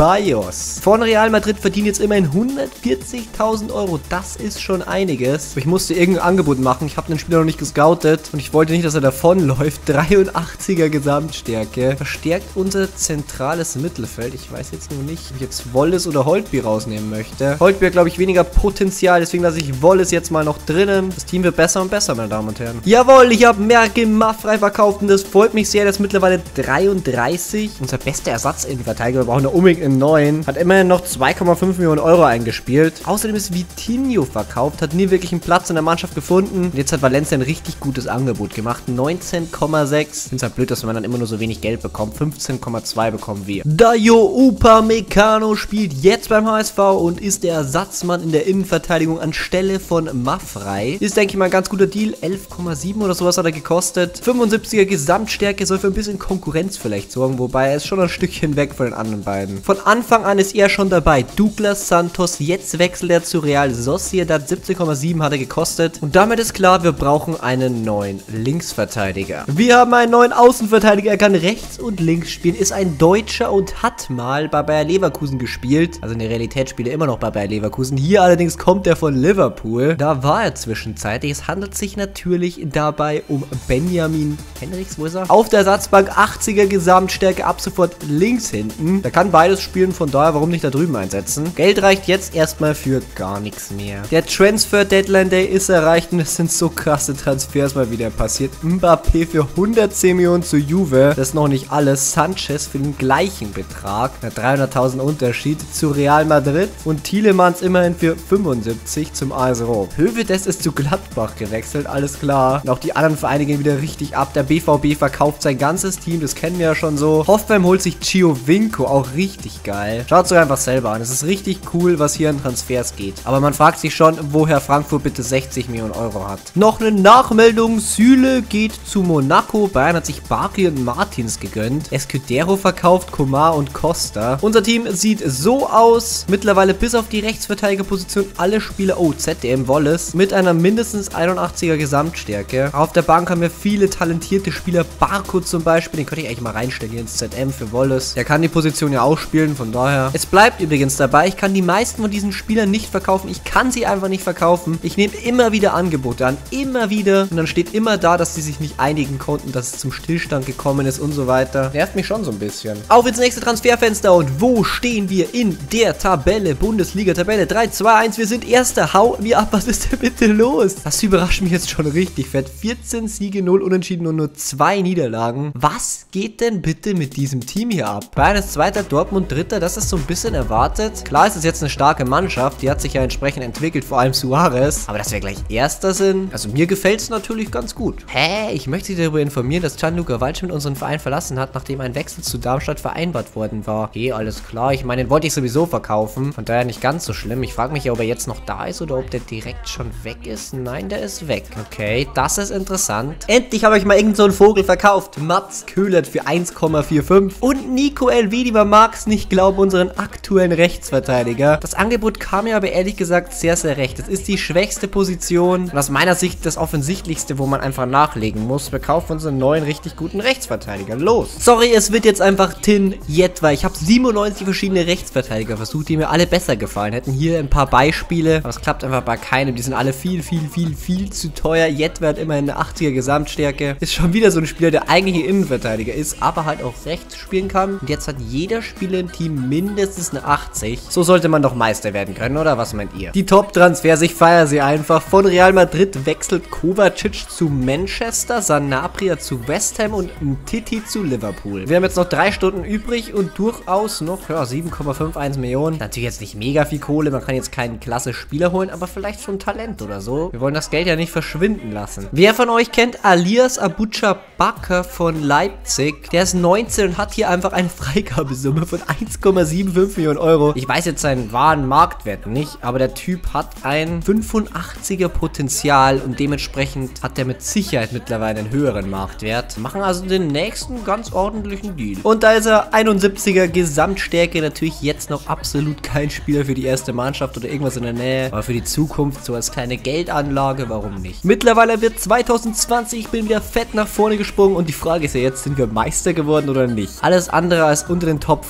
Ceballos von Real Madrid verdient jetzt immerhin hundertvierzigtausend Euro. Das ist schon einiges. Ich musste irgendein Angebot machen. Ich habe den Spieler noch nicht gescoutet und ich wollte nicht, dass er davonläuft. dreiundachtziger Gesamtstärke. Verstärkt unser zentrales Mittelfeld. Ich weiß jetzt nur nicht, ob ich jetzt Wallace oder Holtby rausnehmen möchte. Holtby hat, glaube ich, weniger Potenzial. Deswegen lasse ich Wallace jetzt mal noch drinnen. Das Team wird besser und besser, meine Damen und Herren. Jawohl, ich habe Merke Maffrey verkauft und das freut mich sehr. Das ist mittlerweile dreiunddreißig. Unser bester Ersatzinnenverteidiger. Wir brauchen da unbedingt einen neuen. Hat immerhin noch zwei Komma fünf Millionen Euro eingespielt. Außerdem ist Vitinho verkauft. Hat nie wirklich einen Platz in der Mannschaft gefunden. Und jetzt hat Valencia ein richtig gutes Angebot gemacht. neunzehn Komma sechs. Ich finde es halt blöd, dass man dann immer nur so wenig Geld bekommt. fünfzehn Komma zwei bekommen wir. Dayo Upamecano spielt jetzt beim H S V und ist der Ersatzmann in der Innenverteidigung anstelle von Maffrey. Ist, denke ich mal, ein ganz guter Deal. elf Komma sieben oder sowas hat er gekostet. fünfundsiebziger Gesamtstärke, soll für ein bisschen Konkurrenz vielleicht sorgen, wobei er ist schon ein Stückchen weg von den anderen beiden. Von Anfang an ist er schon dabei. Douglas Santos, jetzt wechselt er zu Real Sociedad. siebzehn Komma sieben hat er gekostet. Und damit ist klar, wir brauchen einen neuen Linksverteidiger. Wir haben einen neuen Außenverteidiger. Er kann rechts und links spielen, ist ein Deutscher und hat mal bei Bayer Leverkusen gespielt. Also in der Realität spielt er immer noch bei Bayer Leverkusen. Hier allerdings kommt er von Liverpool. Da war er zwischenzeitlich. Es handelt sich natürlich dabei um Benjamin Henrichs. Wo ist er? Auf der Ersatzbank, achtziger Gesamtstärke, ab sofort links hinten. Da kann beides spielen, von daher warum nicht da drüben einsetzen. Geld reicht jetzt erstmal für gar nichts mehr. Der Transfer Deadline Day ist erreicht und es sind so krasse Transfers mal wieder passiert. Mbappé für hundertzehn Millionen zu Juve. Das ist noch nicht alles. Sanchez für den gleichen Betrag. dreihunderttausend Unterschied zu Real Madrid. Und Tielemans immerhin für fünfundsiebzig zum A S Rom. Hövedes ist zu Gladbach gewechselt, alles klar. Und auch die anderen Vereine gehen wieder richtig ab. Der B V B verkauft sein ganzes Team, das kennen wir ja schon so. Hoffenheim holt sich Giovinco, auch richtig geil. Schaut es euch einfach selber an. Es ist richtig cool, was hier an Transfers geht. Aber man fragt sich schon, woher Frankfurt bitte sechzig Millionen Euro hat. Noch eine Nachmeldung. Süle geht zu Monaco. Bayern hat sich Barkley und Martins gegönnt. Escudero verkauft Komar und Costa. Unser Team sieht so aus. Mittlerweile bis auf die Rechtsverteidigerposition alle Spieler, oh, Z D M Wallace, mit einer mindestens einundachtziger Gesamtstärke. Auf der Bank haben wir viele talentierte Spieler. Barco zum Beispiel, den könnte ich eigentlich mal reinstellen hier ins Z M für Wallace. Der kann die Position ja auch spielen, von daher. Es bleibt übrigens dabei, ich kann die meisten von diesen Spielern nicht verkaufen. Ich kann sie einfach nicht verkaufen. Ich nehme immer wieder Angebote an, immer wieder. Und dann steht immer da, dass sie sich nicht einigen konnten, dass es zum Stillstand gekommen ist und so weiter. Nervt mich schon so ein bisschen. Auf ins nächste Transferfenster und wo stehen wir in der Tabelle? Bundesliga-Tabelle drei, zwei, eins. Wir sind Erster. Hau mir ab, was ist denn bitte los? Das überrascht mich jetzt schon richtig fett. vierzehn Siege, null Unentschieden und nur zwei Niederlagen. Was geht denn bitte mit diesem Team hier ab? Bayern ist Zweiter, Dortmund Dritter. Das ist so ein bisschen erwartet. Klar ist es jetzt eine starke Mannschaft. Die hat sich ja entsprechend entwickelt, vor allem Suarez. Aber dass wir gleich Erster sind, also mir gefällt es natürlich ganz gut. Hä? Ich möchte Sie darüber informieren, dass Gianluca Waldschmidt unseren Verein verlassen hat, nachdem ein Wechsel zu Darmstadt vereinbart worden war. Okay, alles klar. Ich meine, den wollte ich sowieso verkaufen. Von daher nicht ganz so schlimm. Ich frage mich ja, ob er jetzt noch da ist oder ob der direkt schon weg ist. Nein, der ist weg. Okay, das ist interessant. Endlich habe ich mal irgend so einen Vogel verkauft. Mats Köhlert für eins Komma fünfundvierzig. Und Nico Elvedi, man mag es nicht glauben, unseren aktuellen Rechtsverteidiger. Das Angebot kam mir aber ehrlich gesagt sehr, sehr recht. Das ist die schwächste Position und aus meiner Sicht das offensichtlichste, wo man einfach nachlegen muss. Wir kaufen uns einen neuen, richtig guten Rechtsverteidiger. Los! Sorry, es wird jetzt einfach Tin Jedwa. Ich habe siebenundneunzig verschiedene Rechtsverteidiger versucht, die mir alle besser gefallen hätten. Hier ein paar Beispiele, aber es klappt einfach bei keinem. Die sind alle viel, viel, viel, viel zu teuer. Jedwa hat immerhin eine achtziger Gesamtstärke. Ist schon wieder so ein Spieler, der eigentlich ein Innenverteidiger ist, aber halt auch rechts spielen kann. Und jetzt hat jeder Spieler im Team mindestens eine achtzig. So sollte man doch Meister werden können, oder was meint ihr? Die Top-Transfers, ich feiere sie einfach. Von Real Madrid wechselt Kovacic zu Manchester, Sanabria zu West Ham und Titi zu Liverpool. Wir haben jetzt noch drei Stunden übrig und durchaus noch, ja, sieben Komma einundfünfzig Millionen. Natürlich jetzt nicht mega viel Kohle, man kann jetzt keinen klasse Spieler holen, aber vielleicht schon Talent oder so. Wir wollen das Geld ja nicht verschwinden lassen. Wer von euch kennt Alias Abucha Bakr von Leipzig? Der ist neunzehn und hat hier einfach eine Freigabesumme von eins Komma fünfundsiebzig Millionen Euro. Ich weiß jetzt seinen wahren Marktwert nicht, aber der Typ hat ein fünfundachtziger Potenzial und dementsprechend hat er mit Sicherheit mittlerweile einen höheren Marktwert. Machen also den nächsten ganz ordentlichen Deal. Und da ist er einundsiebziger Gesamtstärke, natürlich jetzt noch absolut kein Spieler für die erste Mannschaft oder irgendwas in der Nähe, aber für die Zukunft so als kleine Geldanlage, warum nicht? Mittlerweile wird zweitausendzwanzig, ich bin wieder fett nach vorne gesprungen und die Frage ist ja jetzt, sind wir Meister geworden oder nicht? Alles andere als unter den Top fünf wäre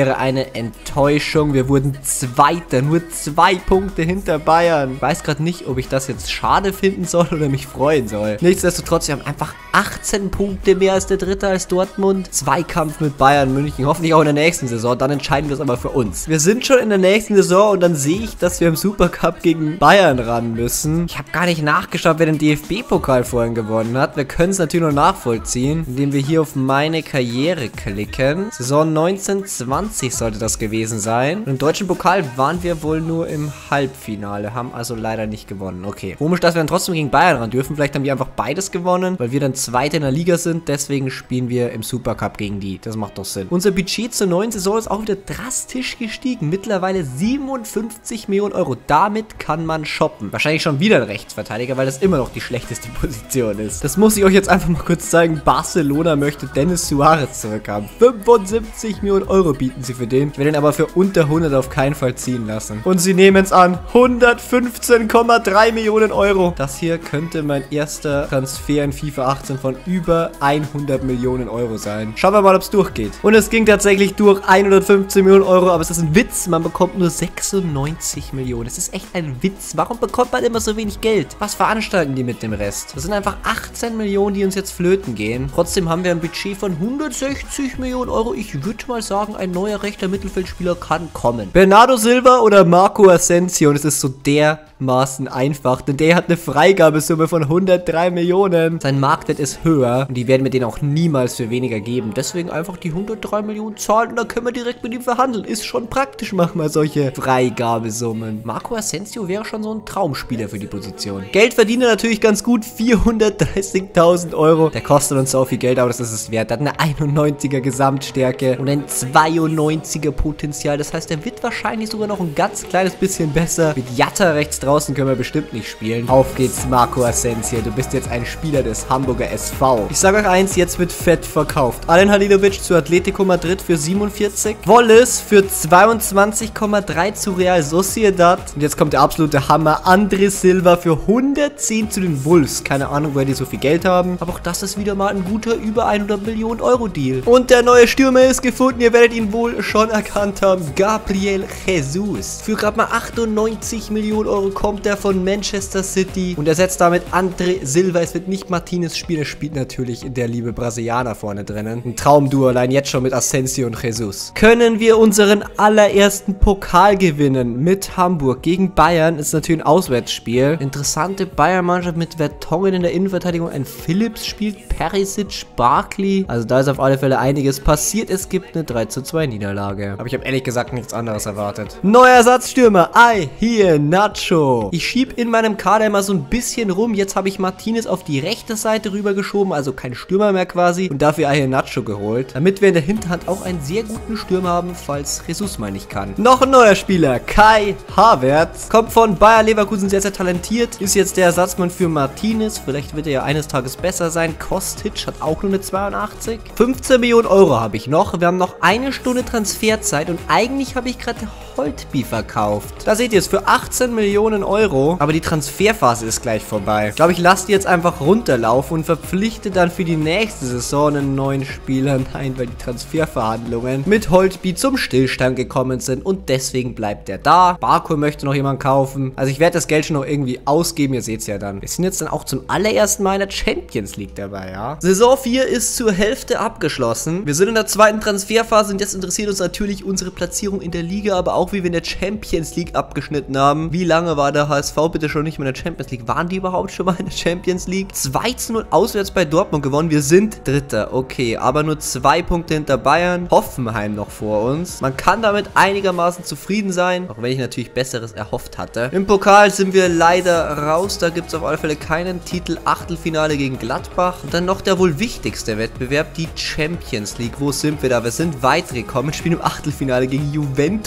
wäre eine Enttäuschung. Wir wurden Zweiter, nur zwei Punkte hinter Bayern. Ich weiß gerade nicht, ob ich das jetzt schade finden soll oder mich freuen soll. Nichtsdestotrotz, wir haben einfach achtzehn Punkte mehr als der Dritte, als Dortmund. Zweikampf mit Bayern München, hoffentlich auch in der nächsten Saison. Dann entscheiden wir es aber für uns. Wir sind schon in der nächsten Saison und dann sehe ich, dass wir im Supercup gegen Bayern ran müssen. Ich habe gar nicht nachgeschaut, wer den D F B-Pokal vorhin gewonnen hat. Wir können es natürlich noch nachvollziehen, indem wir hier auf meine Karriere klicken. Saison neunzehn zwanzig sollte das gewesen sein. Und im deutschen Pokal waren wir wohl nur im Halbfinale, haben also leider nicht gewonnen. Okay. Komisch, dass wir dann trotzdem gegen Bayern ran dürfen. Vielleicht haben die einfach beides gewonnen, weil wir dann Zweite in der Liga sind. Deswegen spielen wir im Supercup gegen die. Das macht doch Sinn. Unser Budget zur neuen Saison ist auch wieder drastisch gestiegen. Mittlerweile siebenundfünfzig Millionen Euro. Damit kann man shoppen. Wahrscheinlich schon wieder ein Rechtsverteidiger, weil das immer noch die schlechteste Position ist. Das muss ich euch jetzt einfach mal kurz zeigen. Barcelona möchte Denis Suarez zurückhaben. fünfundsiebzig Millionen Euro bieten sie für den. Ich werde ihn aber für unter hundert auf keinen Fall ziehen lassen. Und sie nehmen es an. hundertfünfzehn Komma drei Millionen Euro. Das hier könnte mein erster Transfer in FIFA achtzehn von über hundert Millionen Euro sein. Schauen wir mal, ob es durchgeht. Und es ging tatsächlich durch. hundertfünfzehn Millionen Euro, aber es ist ein Witz. Man bekommt nur sechsundneunzig Millionen. Es ist echt ein Witz. Warum bekommt man immer so wenig Geld? Was veranstalten die mit dem Rest? Das sind einfach achtzehn Millionen, die uns jetzt flöten gehen. Trotzdem haben wir ein Budget von hundertsechzig Millionen Euro. Ich würde mal sagen, ein neuer rechter Mittelfeldspieler kann kommen. Bernardo Silva oder Marco Asensio. Und es ist so dermaßen einfach, denn der hat eine Freigabesumme von hundertdrei Millionen. Sein Marktwert ist höher und die werden wir den auch niemals für weniger geben. Deswegen einfach die hundertdrei Millionen zahlen und dann können wir direkt mit ihm verhandeln. Ist schon praktisch, machen wir solche Freigabesummen. Marco Asensio wäre schon so ein Traumspieler für die Position. Geld verdient er natürlich ganz gut, vierhundertdreißigtausend Euro. Der kostet uns so viel Geld, aber das ist es wert. Er hat eine einundneunziger Gesamtstärke und ein zweiundneunziger Potenzial. Das heißt, er wird wahrscheinlich sogar noch ein ganz kleines bisschen besser. Mit Jatta rechts draußen können wir bestimmt nicht spielen. Auf geht's, Marco Asensio. Du bist jetzt ein Spieler des Hamburger S V. Ich sage euch eins, jetzt wird fett verkauft. Alen Halilovic zu Atletico Madrid für siebenundvierzig. Wallace für zweiundzwanzig Komma drei zu Real Sociedad. Und jetzt kommt der absolute Hammer. André Silva für hundertzehn zu den Wolves. Keine Ahnung, woher die so viel Geld haben. Aber auch das ist wieder mal ein guter über hundert Millionen Euro Deal. Und der neue Stürmer ist gefunden. Ihr werdet ihn wohl schon erkannt haben. Gabriel Jesus. Für gerade mal achtundneunzig Millionen Euro kommt er von Manchester City. Und ersetzt damit André Silva. Es wird nicht Martinez spielen. Er spielt natürlich der liebe Brasilianer vorne drinnen. Ein Traumduo allein jetzt schon mit Asensio und Jesus. Können wir unseren allerersten Pokal gewinnen mit Hamburg gegen Bayern? Ist natürlich ein Auswärtsspiel. Interessante Bayern-Mannschaft mit Vertonghen in der Innenverteidigung. Ein Phillips spielt, Perisic, Barkley. Also da ist auf alle Fälle einiges passiert. Es gibt eine drei zu zwei Niederlage. Aber ich habe ehrlich gesagt nichts anderes erwartet. Neuer Ersatzstürmer. I hear Nacho. Ich schieb in meinem Kader immer so ein bisschen rum. Jetzt habe ich Martinez auf die rechte Seite rübergeschoben. Also kein Stürmer mehr quasi. Und dafür I hear Nacho geholt. Damit wir in der Hinterhand auch einen sehr guten Stürmer haben, falls Jesus mal nicht kann. Noch ein neuer Spieler. Kai Havertz. Kommt von Bayer Leverkusen, sehr, sehr talentiert. Ist jetzt der Ersatzmann für Martinez. Vielleicht wird er ja eines Tages besser sein. Kostic hat auch nur eine zweiundachtzig. fünfzehn Millionen Euro habe ich noch. Wir haben noch eine Stunde Transferzeit und eigentlich habe ich gerade Holtby verkauft. Da seht ihr es für achtzehn Millionen Euro. Aber die Transferphase ist gleich vorbei. Ich glaube, ich lasse die jetzt einfach runterlaufen und verpflichte dann für die nächste Saison einen neuen Spieler. Nein, weil die Transferverhandlungen mit Holtby zum Stillstand gekommen sind und deswegen bleibt er da. Barco möchte noch jemanden kaufen. Also ich werde das Geld schon noch irgendwie ausgeben. Ihr seht es ja dann. Wir sind jetzt dann auch zum allerersten Mal in der Champions League dabei, ja. Saison vier ist zur Hälfte abgeschlossen. Wir sind in der zweiten Transferphase und jetzt interessiert uns natürlich unsere Platzierung in der Liga, aber auch wie wir in der Champions League abgeschnitten haben. Wie lange war der H S V bitte schon nicht mehr in der Champions League? Waren die überhaupt schon mal in der Champions League? zwei zu null auswärts bei Dortmund gewonnen. Wir sind Dritter. Okay, aber nur zwei Punkte hinter Bayern. Hoffenheim noch vor uns. Man kann damit einigermaßen zufrieden sein, auch wenn ich natürlich Besseres erhofft hatte. Im Pokal sind wir leider raus. Da gibt es auf alle Fälle keinen Titel. Achtelfinale gegen Gladbach. Und dann noch der wohl wichtigste Wettbewerb, die Champions League. Wo sind wir da? Wir sind weit gekommen. Spielen im Achtelfinale gegen Juventus Turin.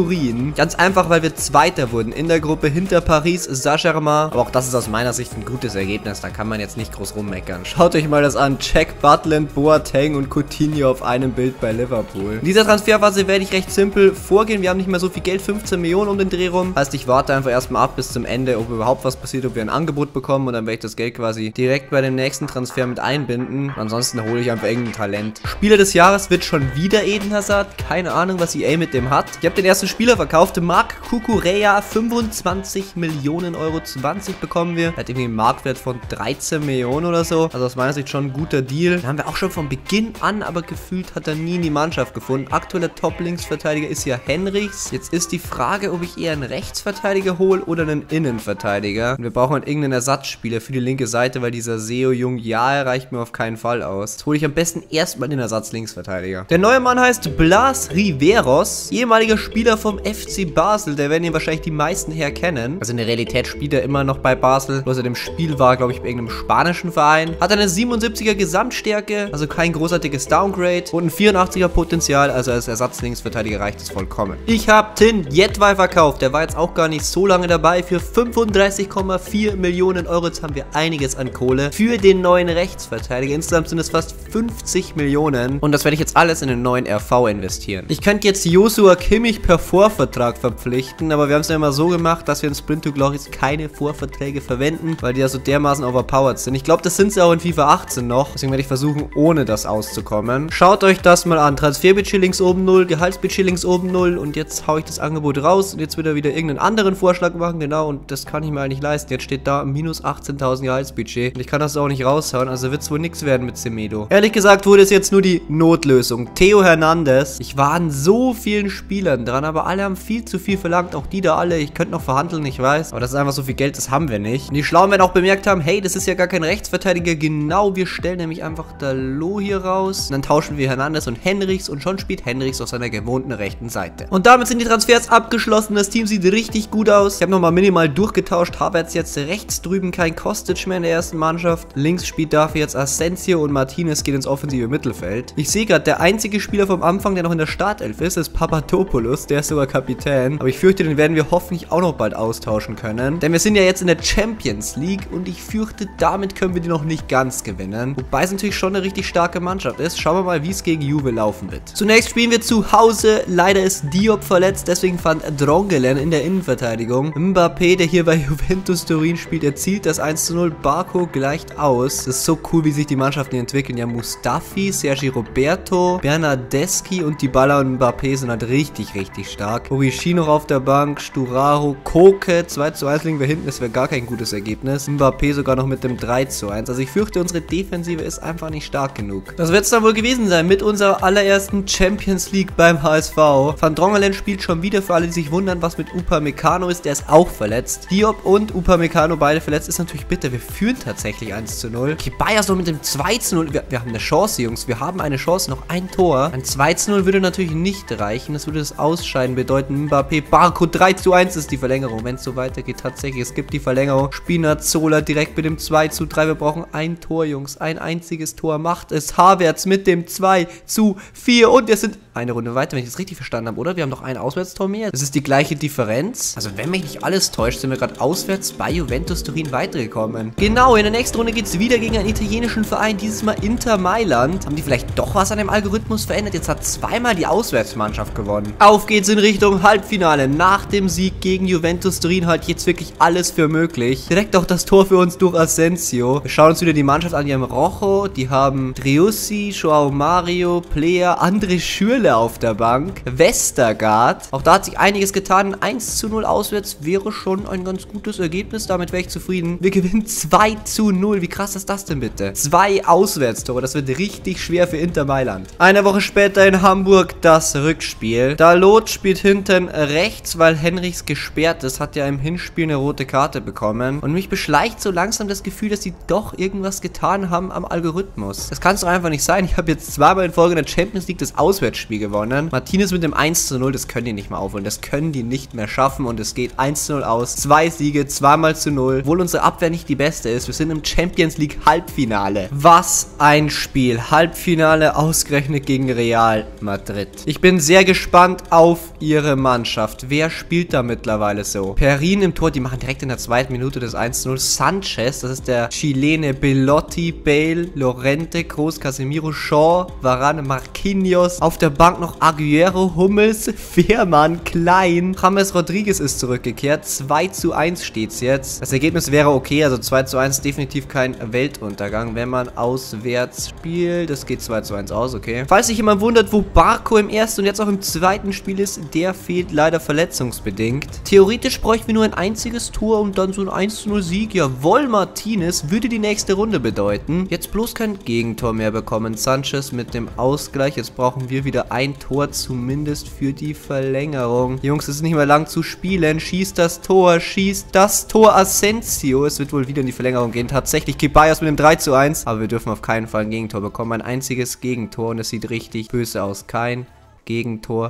Turin. Ganz einfach, weil wir Zweiter wurden in der Gruppe hinter Paris Saint-Germain. Aber auch das ist aus meiner Sicht ein gutes Ergebnis. Da kann man jetzt nicht groß rummeckern. Schaut euch mal das an. Jack Butland, Boateng und Coutinho auf einem Bild bei Liverpool. In dieser Transferphase werde ich recht simpel vorgehen. Wir haben nicht mehr so viel Geld, fünfzehn Millionen um den Dreh rum. Heißt, ich warte einfach erstmal ab bis zum Ende, ob überhaupt was passiert, ob wir ein Angebot bekommen und dann werde ich das Geld quasi direkt bei dem nächsten Transfer mit einbinden. Ansonsten hole ich einfach irgendein Talent. Spieler des Jahres wird schon wieder Eden Hazard. Keine Ahnung, was E A mit dem hat. Ich habe den ersten Spieler verkauft. Marc Cucurella, fünfundzwanzig Millionen Euro, zwanzig bekommen wir. Er hat irgendwie einen Marktwert von dreizehn Millionen oder so. Also aus meiner Sicht schon ein guter Deal. Den haben wir auch schon von Beginn an, aber gefühlt hat er nie in die Mannschaft gefunden. Aktueller Top-Linksverteidiger ist ja Henrichs. Jetzt ist die Frage, ob ich eher einen Rechtsverteidiger hole oder einen Innenverteidiger. Und wir brauchen halt irgendeinen Ersatzspieler für die linke Seite, weil dieser Seo Jung ja reicht mir auf keinen Fall aus. Jetzt hole ich am besten erstmal den Ersatz-Linksverteidiger. Der neue Mann heißt Blas Riveros, ehemaliger Spieler vom F C Basel. Der werden ihn wahrscheinlich die meisten herkennen. Also in der Realität spielt er immer noch bei Basel. Bloß er im Spiel war, glaube ich, bei irgendeinem spanischen Verein. Hat eine siebenundsiebziger Gesamtstärke, also kein großartiges Downgrade. Und ein vierundachtziger Potenzial, also als Ersatz-Linksverteidiger reicht es vollkommen. Ich habe Tin Jedwai verkauft. Der war jetzt auch gar nicht so lange dabei. Für fünfunddreißig Komma vier Millionen Euro. Jetzt haben wir einiges an Kohle für den neuen Rechtsverteidiger. Insgesamt sind es fast fünfzig Millionen. Und das werde ich jetzt alles in den neuen R V investieren. Ich könnte jetzt Joshua Kimmich per Vorvertrag verpflichten, aber wir haben es ja immer so gemacht, dass wir in Sprint to Glory keine Vorverträge verwenden, weil die ja so dermaßen overpowered sind. Ich glaube, das sind sie auch in FIFA achtzehn noch. Deswegen werde ich versuchen, ohne das auszukommen. Schaut euch das mal an. Transferbudget links oben null, Gehaltsbudget links oben null und jetzt haue ich das Angebot raus und jetzt wird er wieder irgendeinen anderen Vorschlag machen, genau, und das kann ich mir halt nicht leisten. Jetzt steht da minus achtzehntausend Gehaltsbudget und ich kann das auch nicht raushauen, also wird es wohl nichts werden mit Semedo. Ehrlich gesagt wurde es jetzt nur die Notlösung. Theo Hernandez. Ich war an so vielen Spielern dran, aber alle haben viel zu viel verlangt, auch die da alle. Ich könnte noch verhandeln, ich weiß, aber das ist einfach so viel Geld, das haben wir nicht. Und die Schlauen werden auch bemerkt haben, hey, das ist ja gar kein Rechtsverteidiger, genau, wir stellen nämlich einfach Dalot hier raus und dann tauschen wir Hernandez und Henrichs und schon spielt Henrichs auf seiner gewohnten rechten Seite. Und damit sind die Transfers abgeschlossen, das Team sieht richtig gut aus. Ich habe nochmal minimal durchgetauscht, habe jetzt jetzt rechts drüben kein Kostic mehr in der ersten Mannschaft. Links spielt dafür jetzt Asensio und Martinez geht ins offensive Mittelfeld. Ich sehe gerade, der einzige Spieler vom Anfang, der noch in der Startelf ist, ist Papadopoulos, der ist sogar Kapitän. Aber ich fürchte, den werden wir hoffentlich auch noch bald austauschen können. Denn wir sind ja jetzt in der Champions League und ich fürchte, damit können wir die noch nicht ganz gewinnen. Wobei es natürlich schon eine richtig starke Mannschaft ist. Schauen wir mal, wie es gegen Juve laufen wird. Zunächst spielen wir zu Hause. Leider ist Diop verletzt, deswegen fand Drongelen in der Innenverteidigung. Mbappé, der hier bei Juventus Turin spielt, erzielt das eins zu null. Barco gleicht aus. Das ist so cool, wie sich die Mannschaften entwickeln. Ja, Mustafi, Sergi Roberto, Bernardeschi und Dybala und Mbappé sind halt richtig, richtig stark. Origi noch auf der Bank, Sturaro, Koke, zwei zu eins liegen wir hinten, das wäre gar kein gutes Ergebnis. Mbappé sogar noch mit dem drei zu eins. Also ich fürchte, unsere Defensive ist einfach nicht stark genug. Das wird es dann wohl gewesen sein mit unserer allerersten Champions League beim H S V. Van Drongelen spielt schon wieder, für alle, die sich wundern, was mit Upamecano ist, der ist auch verletzt. Diop und Upamecano beide verletzt, ist natürlich bitter. Wir führen tatsächlich eins zu null. Okay, Bayers noch mit dem zwei zu null. Wir, wir haben eine Chance, Jungs. Wir haben eine Chance, noch ein Tor. Ein zwei zu null würde natürlich nicht reichen. Das würde das Ausscheiden bedeuten. Mbappé, Barco, drei zu eins ist die Verlängerung. Wenn es so weitergeht, tatsächlich. Es gibt die Verlängerung. Spinazzola direkt mit dem zwei zu drei. Wir brauchen ein Tor, Jungs. Ein einziges Tor macht es. Havertz mit dem zwei zu vier. Und wir sind eine Runde weiter, wenn ich das richtig verstanden habe, oder? Wir haben noch ein Auswärtstor mehr. Das ist die gleiche Differenz. Also wenn mich nicht alles täuscht, sind wir gerade auswärts bei Juventus Turin weitergekommen. Genau, in der nächsten Runde geht es wieder gegen einen italienischen Verein. Dieses Mal Inter Mailand. Haben die vielleicht doch was an dem Algorithmus verändert? Jetzt hat zweimal die Auswärtsmannschaft gewonnen. Auf geht's in Richtung Halbfinale. Nach dem Sieg gegen Juventus Turin halt jetzt wirklich alles für möglich. Direkt auch das Tor für uns durch Asensio. Wir schauen uns wieder die Mannschaft an. Die haben Rojo, die haben Driussi, Joao Mario, Player, André Schürrle auf der Bank, Westergaard. Auch da hat sich einiges getan. eins zu null auswärts wäre schon ein ganz gutes Ergebnis. Damit wäre ich zufrieden. Wir gewinnen zwei zu null. Wie krass ist das denn bitte? Zwei Auswärtstore. Das wird richtig schwer für Inter Mailand. Eine Woche später in Hamburg das Rückspiel. Dalot spielt hinten rechts, weil Henrichs gesperrt ist. Hat ja im Hinspiel eine rote Karte bekommen. Und mich beschleicht so langsam das Gefühl, dass sie doch irgendwas getan haben am Algorithmus. Das kann es doch einfach nicht sein. Ich habe jetzt zweimal in Folge in der Champions League das Auswärtsspiel gewonnen. Martinez mit dem eins zu null, das können die nicht mehr aufholen. Das können die nicht mehr schaffen und es geht eins zu null aus. Zwei Siege, zweimal zu null. Obwohl unsere Abwehr nicht die beste ist. Wir sind im Champions League Halbfinale. Was ein Spiel. Halbfinale ausgerechnet gegen Real Madrid. Ich bin sehr gespannt auf ihre Mannschaft. Wer spielt da mittlerweile so? Perin im Tor, die machen direkt in der zweiten Minute das eins zu null. Sanchez, das ist der Chilene. Belotti, Bale, Llorente, Kroos, Casemiro, Shaw, Varane, Marquinhos. Auf der Bank noch Agüero, Hummels, Wehrmann, Klein. James Rodriguez ist zurückgekehrt. zwei zu eins steht's jetzt. Das Ergebnis wäre okay, also zwei zu eins definitiv kein Weltuntergang, wenn man auswärts spielt. Das geht zwei zu eins aus, okay. Falls sich jemand wundert, wo Barco im ersten und jetzt auch im zweiten Spiel ist, der fehlt leider verletzungsbedingt. Theoretisch bräuchten wir nur ein einziges Tor und dann so ein eins zu null Sieg. Jawohl, Martinez würde die nächste Runde bedeuten. Jetzt bloß kein Gegentor mehr bekommen. Sanchez mit dem Ausgleich. Jetzt brauchen wir wieder ein Tor zumindest für die Verlängerung. Jungs, es ist nicht mehr lang zu spielen. Schießt das Tor, schießt das Tor Asensio. Es wird wohl wieder in die Verlängerung gehen. Tatsächlich Ceballos mit dem drei zu eins. Aber wir dürfen auf keinen Fall ein Gegentor bekommen. Ein einziges Gegentor und es sieht richtig böse aus. Kein Gegentor.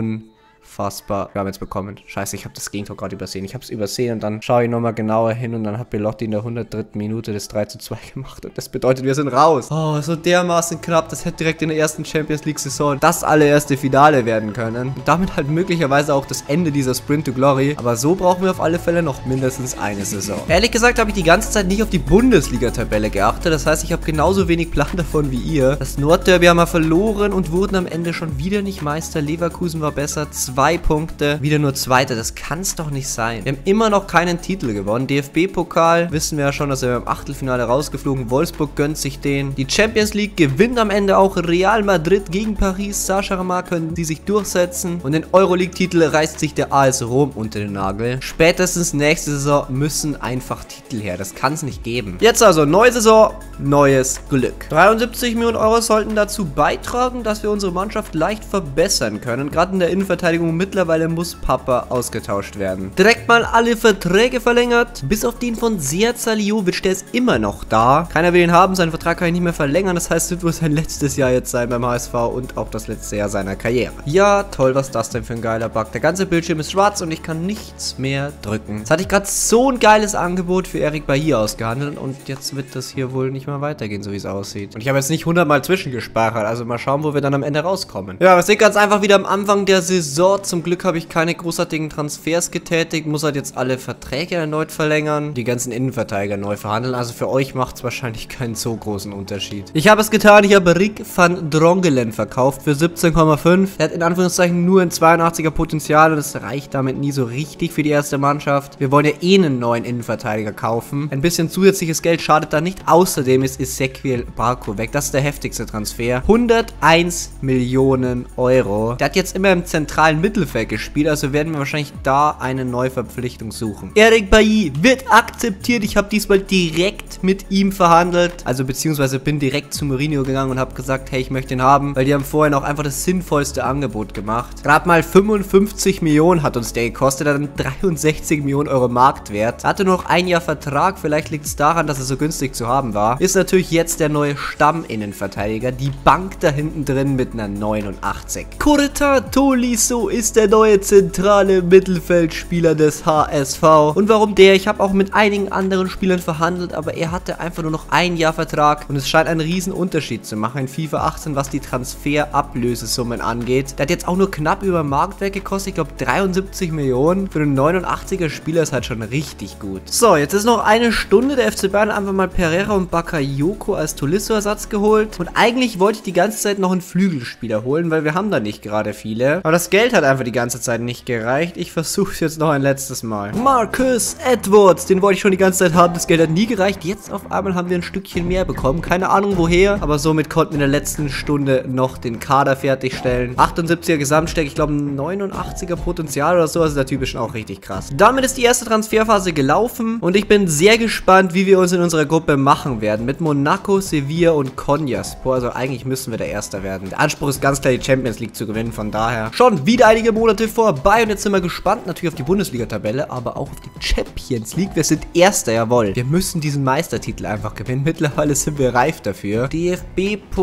Unfassbar. Wir haben jetzt bekommen. Scheiße, ich habe das Gegentor gerade übersehen. Ich habe es übersehen und dann schaue ich nochmal genauer hin und dann hat Belotti in der hundertdritten Minute das drei zu zwei gemacht und das bedeutet, wir sind raus. Oh, so dermaßen knapp. Das hätte direkt in der ersten Champions League Saison das allererste Finale werden können. Und damit halt möglicherweise auch das Ende dieser Sprint to Glory. Aber so brauchen wir auf alle Fälle noch mindestens eine Saison. Ehrlich gesagt habe ich die ganze Zeit nicht auf die Bundesliga-Tabelle geachtet. Das heißt, ich habe genauso wenig Plan davon wie ihr. Das Nordderby haben wir verloren und wurden am Ende schon wieder nicht Meister. Leverkusen war besser. Zwei Punkte. Wieder nur Zweiter. Das kann es doch nicht sein. Wir haben immer noch keinen Titel gewonnen. D F B-Pokal wissen wir ja schon, dass wir im Achtelfinale rausgeflogen. Wolfsburg gönnt sich den. Die Champions League gewinnt am Ende auch Real Madrid gegen Paris. Saint-Germain können die sich durchsetzen. Und den Euroleague-Titel reißt sich der A S Rom unter den Nagel. Spätestens nächste Saison müssen einfach Titel her. Das kann es nicht geben. Jetzt also neue Saison, neues Glück. dreiundsiebzig Millionen Euro sollten dazu beitragen, dass wir unsere Mannschaft leicht verbessern können. Gerade in der Innenverteidigung. Mittlerweile muss Papa ausgetauscht werden. Direkt mal alle Verträge verlängert. Bis auf den von Sead Salihovic, der ist immer noch da. Keiner will ihn haben, seinen Vertrag kann ich nicht mehr verlängern. Das heißt, es wird wohl sein letztes Jahr jetzt sein beim H S V und auch das letzte Jahr seiner Karriere. Ja, toll, was ist das denn für ein geiler Bug. Der ganze Bildschirm ist schwarz und ich kann nichts mehr drücken. Jetzt hatte ich gerade so ein geiles Angebot für Eric Bailly ausgehandelt und jetzt wird das hier wohl nicht mehr weitergehen, so wie es aussieht. Und ich habe jetzt nicht hundertmal zwischengespeichert, also mal schauen, wo wir dann am Ende rauskommen. Ja, wir sind ganz einfach wieder am Anfang der Saison. Zum Glück habe ich keine großartigen Transfers getätigt, muss halt jetzt alle Verträge erneut verlängern, die ganzen Innenverteidiger neu verhandeln. Also für euch macht es wahrscheinlich keinen so großen Unterschied. Ich habe es getan, ich habe Rick van Drongelen verkauft für siebzehn Komma fünf. Er hat in Anführungszeichen nur ein zweiundachtziger Potenzial und es reicht damit nie so richtig für die erste Mannschaft. Wir wollen ja eh einen neuen Innenverteidiger kaufen. Ein bisschen zusätzliches Geld schadet da nicht. Außerdem ist Ezequiel Barco weg. Das ist der heftigste Transfer. hunderteins Millionen Euro. Der hat jetzt immer im zentralen Mittelfeld gespielt, also werden wir wahrscheinlich da eine Neuverpflichtung suchen. Eric Bailly wird akzeptiert. Ich habe diesmal direkt mit ihm verhandelt, also beziehungsweise bin direkt zu Mourinho gegangen und habe gesagt, hey, ich möchte ihn haben, weil die haben vorhin auch einfach das sinnvollste Angebot gemacht. Gerade mal fünfundfünfzig Millionen hat uns der gekostet, hat dann dreiundsechzig Millionen Euro Marktwert. Hatte nur noch ein Jahr Vertrag, vielleicht liegt es daran, dass er so günstig zu haben war. Ist natürlich jetzt der neue Stamminnenverteidiger, die Bank da hinten drin mit einer neunundachtzig. Corentin Tolisso ist der neue zentrale Mittelfeldspieler des H S V. Und warum der? Ich habe auch mit einigen anderen Spielern verhandelt, aber er hatte einfach nur noch ein Jahr Vertrag und es scheint einen riesen Unterschied zu machen in FIFA achtzehn, was die Transferablösesummen angeht. Der hat jetzt auch nur knapp über Marktwert gekostet, ich glaube dreiundsiebzig Millionen. Für einen neunundachtziger Spieler ist halt schon richtig gut. So, jetzt ist noch eine Stunde. Der F C Bayern einfach mal Pereira und Bakayoko als Tolisso-Ersatz geholt. Und eigentlich wollte ich die ganze Zeit noch einen Flügelspieler holen, weil wir haben da nicht gerade viele. Aber das Geld hat einfach die ganze Zeit nicht gereicht. Ich versuche es jetzt noch ein letztes Mal. Marcus Edwards, den wollte ich schon die ganze Zeit haben. Das Geld hat nie gereicht. Jetzt auf einmal haben wir ein Stückchen mehr bekommen. Keine Ahnung woher, aber somit konnten wir in der letzten Stunde noch den Kader fertigstellen. achtundsiebziger Gesamtsteck, ich glaube neunundachtziger Potenzial oder so. Also der Typ ist schon auch richtig krass. Damit ist die erste Transferphase gelaufen und ich bin sehr gespannt, wie wir uns in unserer Gruppe machen werden. Mit Monaco, Sevilla und Konyaspor. Also eigentlich müssen wir der Erster werden. Der Anspruch ist ganz klar, die Champions League zu gewinnen. Von daher schon wieder einige Monate vorbei und jetzt sind wir gespannt natürlich auf die Bundesliga-Tabelle, aber auch auf die Champions League. Wir sind Erster, jawohl. Wir müssen diesen Meistertitel einfach gewinnen. Mittlerweile sind wir reif dafür. D F B-Pokal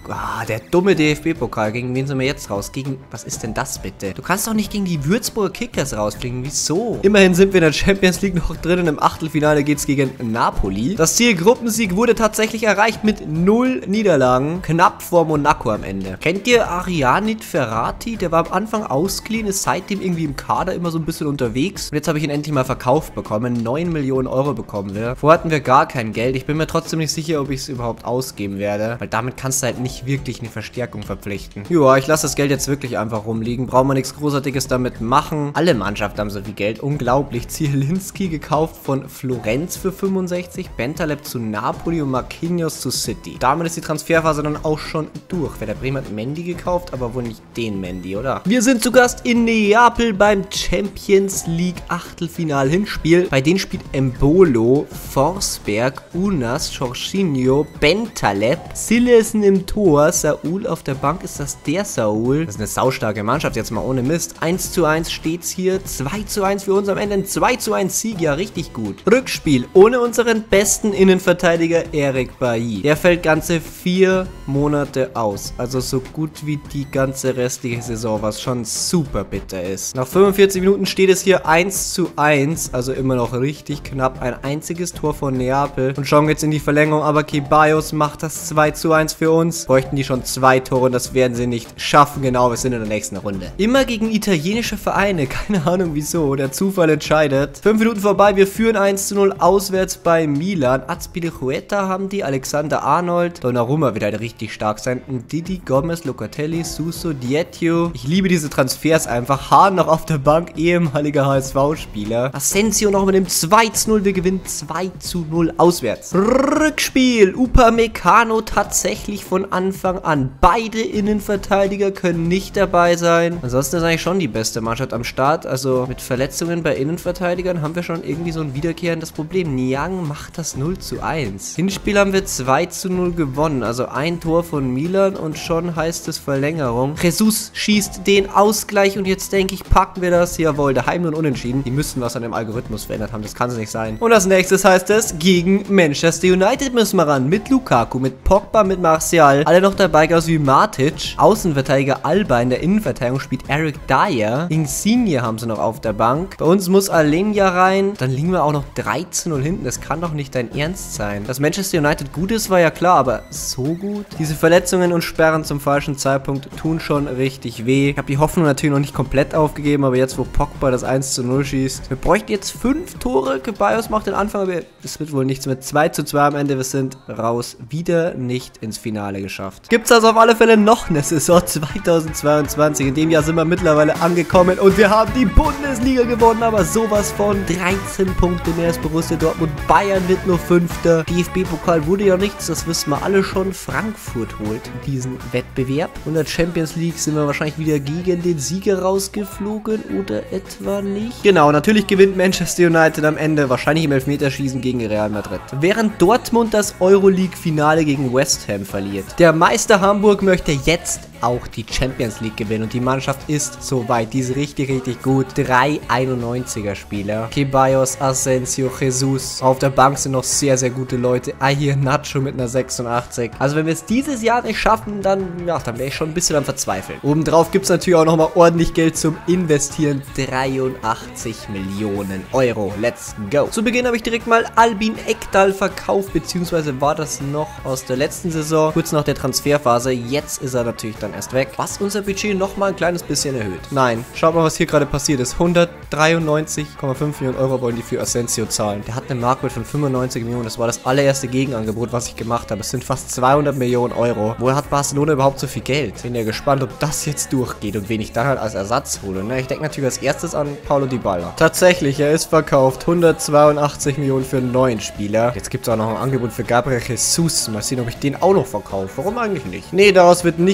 Ah, der dumme D F B-Pokal. Gegen wen sind wir jetzt raus? Gegen, was ist denn das bitte? Du kannst doch nicht gegen die Würzburger Kickers rausfliegen. Wieso? Immerhin sind wir in der Champions League noch drin. Im Achtelfinale geht es gegen Napoli. Das Ziel Gruppensieg wurde tatsächlich erreicht mit null Niederlagen. Knapp vor Monaco am Ende. Kennt ihr Arianit Ferrati? Der war am Anfang ausgeliehen, ist seitdem irgendwie im Kader immer so ein bisschen unterwegs. Und jetzt habe ich ihn endlich mal verkauft bekommen. neun Millionen Euro bekommen wir. Vorher hatten wir gar kein Geld. Ich bin mir trotzdem nicht sicher, ob ich es überhaupt ausgeben werde. Weil damit kannst du halt nicht wirklich eine Verstärkung verpflichten. Joa, ich lasse das Geld jetzt wirklich einfach rumliegen. Brauchen wir nichts Großartiges damit machen. Alle Mannschaften haben so viel Geld. Unglaublich. Zielinski gekauft von Florenz für fünfundsechzig. Bentaleb zu Napoli und Marquinhos zu City. Damit ist die Transferphase dann auch schon durch. Wer der Bremer hat Mendy gekauft, aber wohl nicht den Mendy, oder? Wir sind zu Gast in Neapel beim Champions League Achtelfinal Hinspiel. Bei denen spielt Embolo, Forsberg, Unas, Jorginho, Bentaleb, Silesen im Tor, Saul auf der Bank. Ist das der Saul? Das ist eine saustarke Mannschaft, jetzt mal ohne Mist. eins zu eins steht's hier. zwei zu eins für uns am Ende. Ein zwei zu eins Sieg, ja richtig gut. Rückspiel ohne unseren besten Innenverteidiger Eric Bailly. Der fällt ganze vier Monate aus. Also so gut wie die ganze restliche Saison, was schon super bitter ist. Nach fünfundvierzig Minuten steht es hier eins zu eins. Also immer noch richtig knapp. Ein einziges Tor von Neapel. Und schauen wir jetzt in die Verlängerung. Aber Ceballos macht das zwei zu eins für uns. Bräuchten die schon zwei Tore und das werden sie nicht schaffen. Genau, wir sind in der nächsten Runde. Immer gegen italienische Vereine. Keine Ahnung wieso. Der Zufall entscheidet. Fünf Minuten vorbei. Wir führen eins zu null auswärts bei Milan. Azpilicueta haben die. Alexander Arnold. Donnarumma wird halt richtig stark sein. Didi, Gomez, Locatelli, Suso, Dietio. Ich liebe diese Transfers einfach. Hahn noch auf der Bank. Ehemaliger H S V-Spieler. Asensio noch mit dem zwei zu null. Wir gewinnen zwei zu null auswärts. Rückspiel. Upamecano tatsächlich von Anfang an. Beide Innenverteidiger können nicht dabei sein. Ansonsten ist eigentlich schon die beste Mannschaft am Start. Also mit Verletzungen bei Innenverteidigern haben wir schon irgendwie so ein wiederkehrendes Problem. Niang macht das null zu eins. Hinspiel haben wir zwei zu null gewonnen. Also ein Tor von Milan und schon heißt es Verlängerung. Jesus schießt den Ausgleich und jetzt denke ich, packen wir das. Jawohl, daheim und unentschieden. Die müssen was an dem Algorithmus verändert haben. Das kann es nicht sein. Und als nächstes heißt es, gegen Manchester United müssen wir ran. Mit Lukaku, mit Pogba, mit Martial. Alle noch dabei, genauso wie Matic. Außenverteidiger Alba. In der Innenverteidigung spielt Eric Dyer. Insigne haben sie noch auf der Bank. Bei uns muss Alenia rein. Dann liegen wir auch noch drei zu null hinten. Das kann doch nicht dein Ernst sein. Dass Manchester United gut ist, war ja klar, aber so gut? Diese Verletzungen und Sperren zum falschen Zeitpunkt tun schon richtig weh. Ich habe die Hoffnung natürlich noch nicht komplett aufgegeben, aber jetzt, wo Pogba das eins zu null schießt. Wir bräuchten jetzt fünf Tore. Ceballos macht den Anfang, aber es wird wohl nichts mit zwei zu zwei am Ende. Wir sind raus. Wieder nicht ins Finale geschafft. Gibt es also auf alle Fälle noch eine Saison zweitausendzweiundzwanzig. In dem Jahr sind wir mittlerweile angekommen und wir haben die Bundesliga gewonnen, aber sowas von dreizehn Punkte mehr als Borussia Dortmund. Bayern wird nur Fünfter. D F B-Pokal wurde ja nichts, das wissen wir alle schon. Frankfurt holt diesen Wettbewerb. Und in der Champions League sind wir wahrscheinlich wieder gegen den Sieger rausgeflogen oder etwa nicht. Genau, natürlich gewinnt Manchester United am Ende, wahrscheinlich im Elfmeterschießen gegen Real Madrid. Während Dortmund das Euroleague-Finale gegen West Ham verliert. Der Meister Hamburg möchte jetzt auch die Champions League gewinnen und die Mannschaft ist soweit. Die ist richtig, richtig gut. Drei einundneunziger Spieler. Ceballos, Asensio, Jesus. Auf der Bank sind noch sehr, sehr gute Leute. Ah, hier Nacho mit einer sechsundachtzig. Also wenn wir es dieses Jahr nicht schaffen, dann, ja, dann wäre ich schon ein bisschen am Verzweifeln. Obendrauf gibt es natürlich auch nochmal ordentlich Geld zum Investieren. dreiundachtzig Millionen Euro. Let's go. Zu Beginn habe ich direkt mal Albin Ekdal verkauft, beziehungsweise war das noch aus der letzten Saison. Kurz nach der Transferphase. Jetzt ist er natürlich dann erst weg, was unser Budget noch mal ein kleines bisschen erhöht. Nein, schaut mal, was hier gerade passiert ist. hundertdreiundneunzig Komma fünf Millionen Euro wollen die für Asensio zahlen. Der hat eine Marktwert von fünfundneunzig Millionen. Das war das allererste Gegenangebot, was ich gemacht habe. Es sind fast zweihundert Millionen Euro. Woher hat Barcelona überhaupt so viel Geld? Bin ja gespannt, ob das jetzt durchgeht und wen ich dann halt als Ersatz hole. Ne? Ich denke natürlich als erstes an Paulo Dybala. Tatsächlich, er ist verkauft. hundertzweiundachtzig Millionen für einen neuen Spieler. Jetzt gibt es auch noch ein Angebot für Gabriel Jesus. Mal sehen, ob ich den auch noch verkaufe. Warum eigentlich nicht? Nee, daraus wird nichts. Die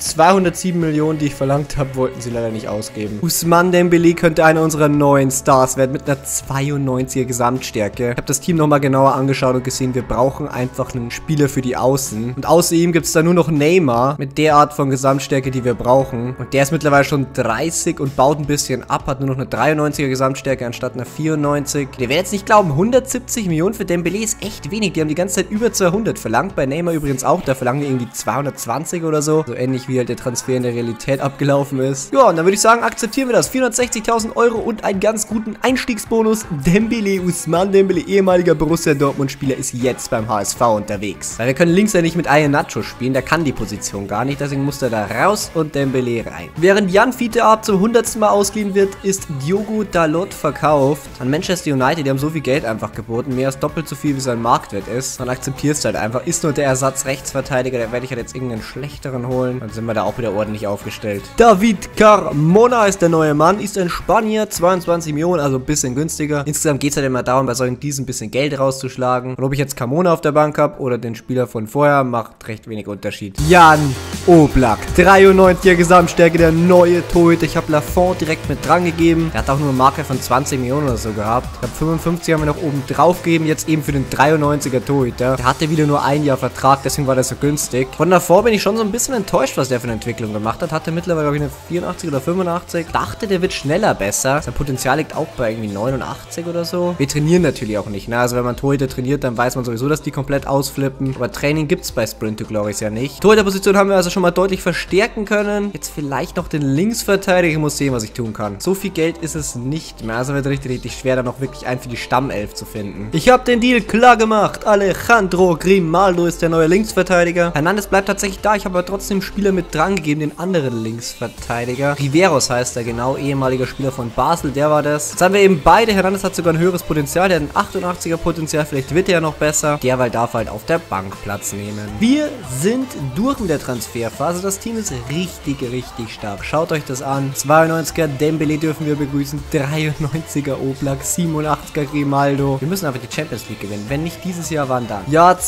zweihundertsieben Millionen, die ich verlangt habe, wollten sie leider nicht ausgeben. Ousmane Dembélé könnte einer unserer neuen Stars werden mit einer zweiundneunziger Gesamtstärke. Ich habe das Team nochmal genauer angeschaut und gesehen, wir brauchen einfach einen Spieler für die Außen. Und außer ihm gibt es da nur noch Neymar mit der Art von Gesamtstärke, die wir brauchen. Und der ist mittlerweile schon dreißig und baut ein bisschen ab, hat nur noch eine dreiundneunziger Gesamtstärke anstatt einer vierundneunzig. Ihr werdet jetzt nicht glauben, hundertsiebzig Millionen für Dembélé ist echt wenig. Die haben die ganze Zeit über zweihundert verlangt. Bei Neymar übrigens auch, da verlangen wir irgendwie zweihundertzwanzig oder so. So ähnlich wie halt der Transfer in der Realität abgelaufen ist. Ja, und dann würde ich sagen, akzeptieren wir das. vierhundertsechzigtausend Euro und einen ganz guten Einstiegsbonus. Dembélé, Ousmane Dembélé, ehemaliger Borussia Dortmund-Spieler, ist jetzt beim H S V unterwegs. Weil wir können links ja nicht mit Iheanacho spielen, der kann die Position gar nicht, deswegen muss er da raus und Dembélé rein. Während Jan Fiete-Ab zum hundertsten Mal ausgeliehen wird, ist Diogo Dalot verkauft an Manchester United. Die haben so viel Geld einfach geboten, mehr als doppelt so viel wie sein Marktwert ist. Dann akzeptierst du halt einfach, ist nur der Ersatz-Rechtsverteidiger, da werde ich halt jetzt irgendeinen schlechteren holen. Dann sind wir da auch wieder ordentlich aufgestellt. David Carmona ist der neue Mann, ist ein Spanier, zweiundzwanzig Millionen, also ein bisschen günstiger. Insgesamt geht es halt immer darum, bei solchen Diesen ein bisschen Geld rauszuschlagen. Und ob ich jetzt Carmona auf der Bank habe oder den Spieler von vorher, macht recht wenig Unterschied. Jan Oblak, dreiundneunziger Gesamtstärke, der neue Torhüter. Ich habe Lafont direkt mit dran gegeben. Der hat auch nur eine Marke von zwanzig Millionen oder so gehabt. Ich habe fünfundfünfzig haben wir noch oben drauf gegeben, jetzt eben für den dreiundneunziger Torhüter. Der hatte wieder nur ein Jahr Vertrag, deswegen war der so günstig. Von davor bin ich schon so ein bisschen enttäuscht, was der für eine Entwicklung gemacht hat. Hatte mittlerweile, glaube ich, eine vierundachtzig oder fünfundachtzig. Dachte, der wird schneller besser. Sein Potenzial liegt auch bei irgendwie neunundachtzig oder so. Wir trainieren natürlich auch nicht, ne? Also wenn man Torhüter trainiert, dann weiß man sowieso, dass die komplett ausflippen. Aber Training gibt es bei Sprint to Glories ja nicht. Torhüterposition haben wir also schon mal deutlich verstärken können. Jetzt vielleicht noch den Linksverteidiger. Ich muss sehen, was ich tun kann. So viel Geld ist es nicht mehr. Also wird richtig, richtig schwer, dann noch wirklich einen für die Stammelf zu finden. Ich habe den Deal klar gemacht. Alejandro Grimaldo ist der neue Linksverteidiger. Hernandez bleibt tatsächlich da. Ich habe aber trotzdem Spieler mit dran gegeben, den anderen Linksverteidiger. Riveros heißt er genau. Ehemaliger Spieler von Basel, der war das. Jetzt haben wir eben beide. Hernandez hat sogar ein höheres Potenzial. Der hat ein achtundachtziger Potenzial. Vielleicht wird er ja noch besser. Derweil darf halt auf der Bank Platz nehmen. Wir sind durch mit der Transferphase. Das Team ist richtig, richtig stark. Schaut euch das an. zweiundneunziger Dembélé dürfen wir begrüßen. dreiundneunziger Oblak. siebenundachtziger Grimaldo. Wir müssen einfach die Champions League gewinnen. Wenn nicht dieses Jahr, wann dann? Jahr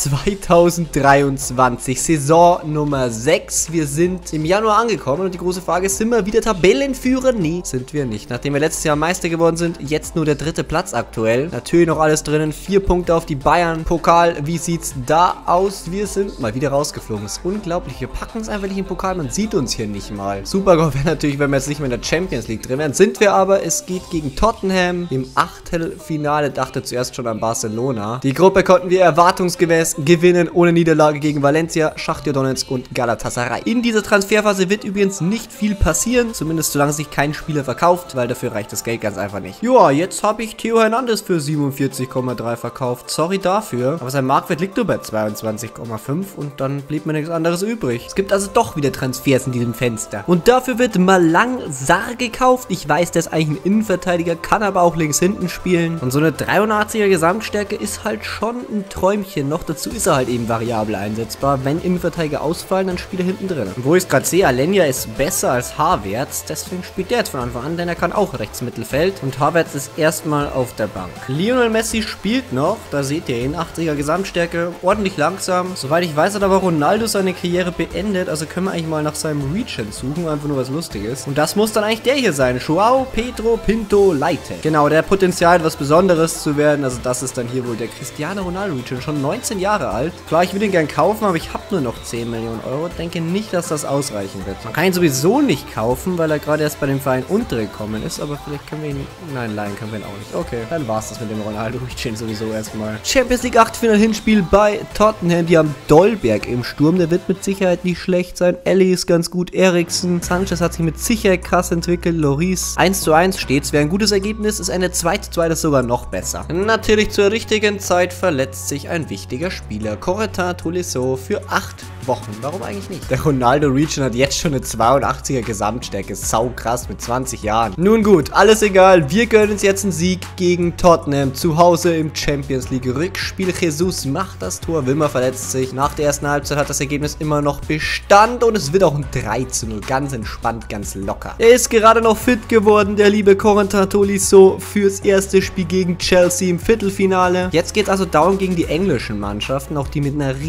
zweitausenddreiundzwanzig. Saison Nummer sechs. Wir sind im Januar angekommen und die große Frage ist, sind wir wieder Tabellenführer? Nee, sind wir nicht. Nachdem wir letztes Jahr Meister geworden sind, jetzt nur der dritte Platz aktuell. Natürlich noch alles drinnen. Vier Punkte auf die Bayern. Pokal, wie sieht's da aus? Wir sind mal wieder rausgeflogen. Das ist unglaublich. Wir packen es einfach nicht im Pokal. Man sieht uns hier nicht mal. Super wäre natürlich, wenn wir jetzt nicht mehr in der Champions League drin wären. Sind wir aber. Es geht gegen Tottenham im Achtelfinale. Dachte zuerst schon an Barcelona. Die Gruppe konnten wir erwartungsgemäß gewinnen. Ohne Niederlage gegen Valencia, Schachtar Donetsk und Galatasaray. In dieser Transferphase wird übrigens nicht viel passieren. Zumindest solange sich kein Spieler verkauft, weil dafür reicht das Geld ganz einfach nicht. Ja, jetzt habe ich Theo Hernandez für siebenundvierzig Komma drei verkauft. Sorry dafür. Aber sein Marktwert liegt nur bei zweiundzwanzig Komma fünf und dann blieb mir nichts anderes übrig. Es gibt also doch wieder Transfers in diesem Fenster. Und dafür wird Malang Sarr gekauft. Ich weiß, der ist eigentlich ein Innenverteidiger, kann aber auch links hinten spielen. Und so eine dreiundachtziger Gesamtstärke ist halt schon ein Träumchen. Noch dazu ist er halt eben variabel einsetzbar. Wenn Innenverteidiger ausfallen, dann spielt er hinten drin. Und wo ich es gerade sehe, Alenia ist besser als Havertz. Deswegen spielt der jetzt von Anfang an, denn er kann auch rechts Mittelfeld. Und Havertz ist erstmal auf der Bank. Lionel Messi spielt noch. Da seht ihr ihn. achtziger Gesamtstärke. Ordentlich langsam. Soweit ich weiß, hat aber Ronaldo seine Karriere beendet. Also können wir eigentlich mal nach seinem Regent suchen. Einfach nur was Lustiges. Und das muss dann eigentlich der hier sein. Joao Pedro Pinto Leite. Genau, der hat Potenzial, was Besonderes zu werden. Also das ist dann hier wohl der Cristiano Ronaldo Regent. Schon neunzehn Jahre alt. Klar, ich würde ihn gern kaufen, aber ich habe nur noch zehn Millionen Euro. Denke nicht, dass das ausreichen wird. Man kann ihn sowieso nicht kaufen, weil er gerade erst bei dem Verein untergekommen ist. Aber vielleicht können wir ihn... Nein, leihen können wir ihn auch nicht. Okay, dann war es das mit dem Ronaldo Regent sowieso erstmal. Champions League Achtelfinal-Hinspiel bei Tottenham. Die haben Dolberg im Sturm. Der wird mit Sicherheit nicht schlecht sein. Ellie ist ganz gut. Eriksen. Sanchez hat sich mit Sicherheit krass entwickelt. Loris. eins zu eins steht's. Wäre ein gutes Ergebnis. Ist eine zwei zu zwei, das ist sogar noch besser. Natürlich zur richtigen Zeit verletzt sich ein wichtiger Spieler. Corentin Tolisso für acht Wochen. Warum eigentlich nicht? Der Ronaldo Regent hat jetzt schon eine zweiundachtziger Gesamtstärke. Sau krass mit zwanzig Jahren. Nun gut, alles egal. Wir gönnen uns jetzt einen Sieg gegen Tottenham. Zu Hause im Champions League Rückspiel. Jesus macht das Tor. Wilmer verletzt sich. Nach der ersten Halbzeit hat das Ergebnis immer noch Bestand und es wird auch ein drei zu null. Ganz entspannt, ganz locker. Er ist gerade noch fit geworden, der liebe Corentin Tolisso, fürs erste Spiel gegen Chelsea im Viertelfinale. Jetzt geht es also darum gegen die englischen Mannschaften, auch die mit einer richtig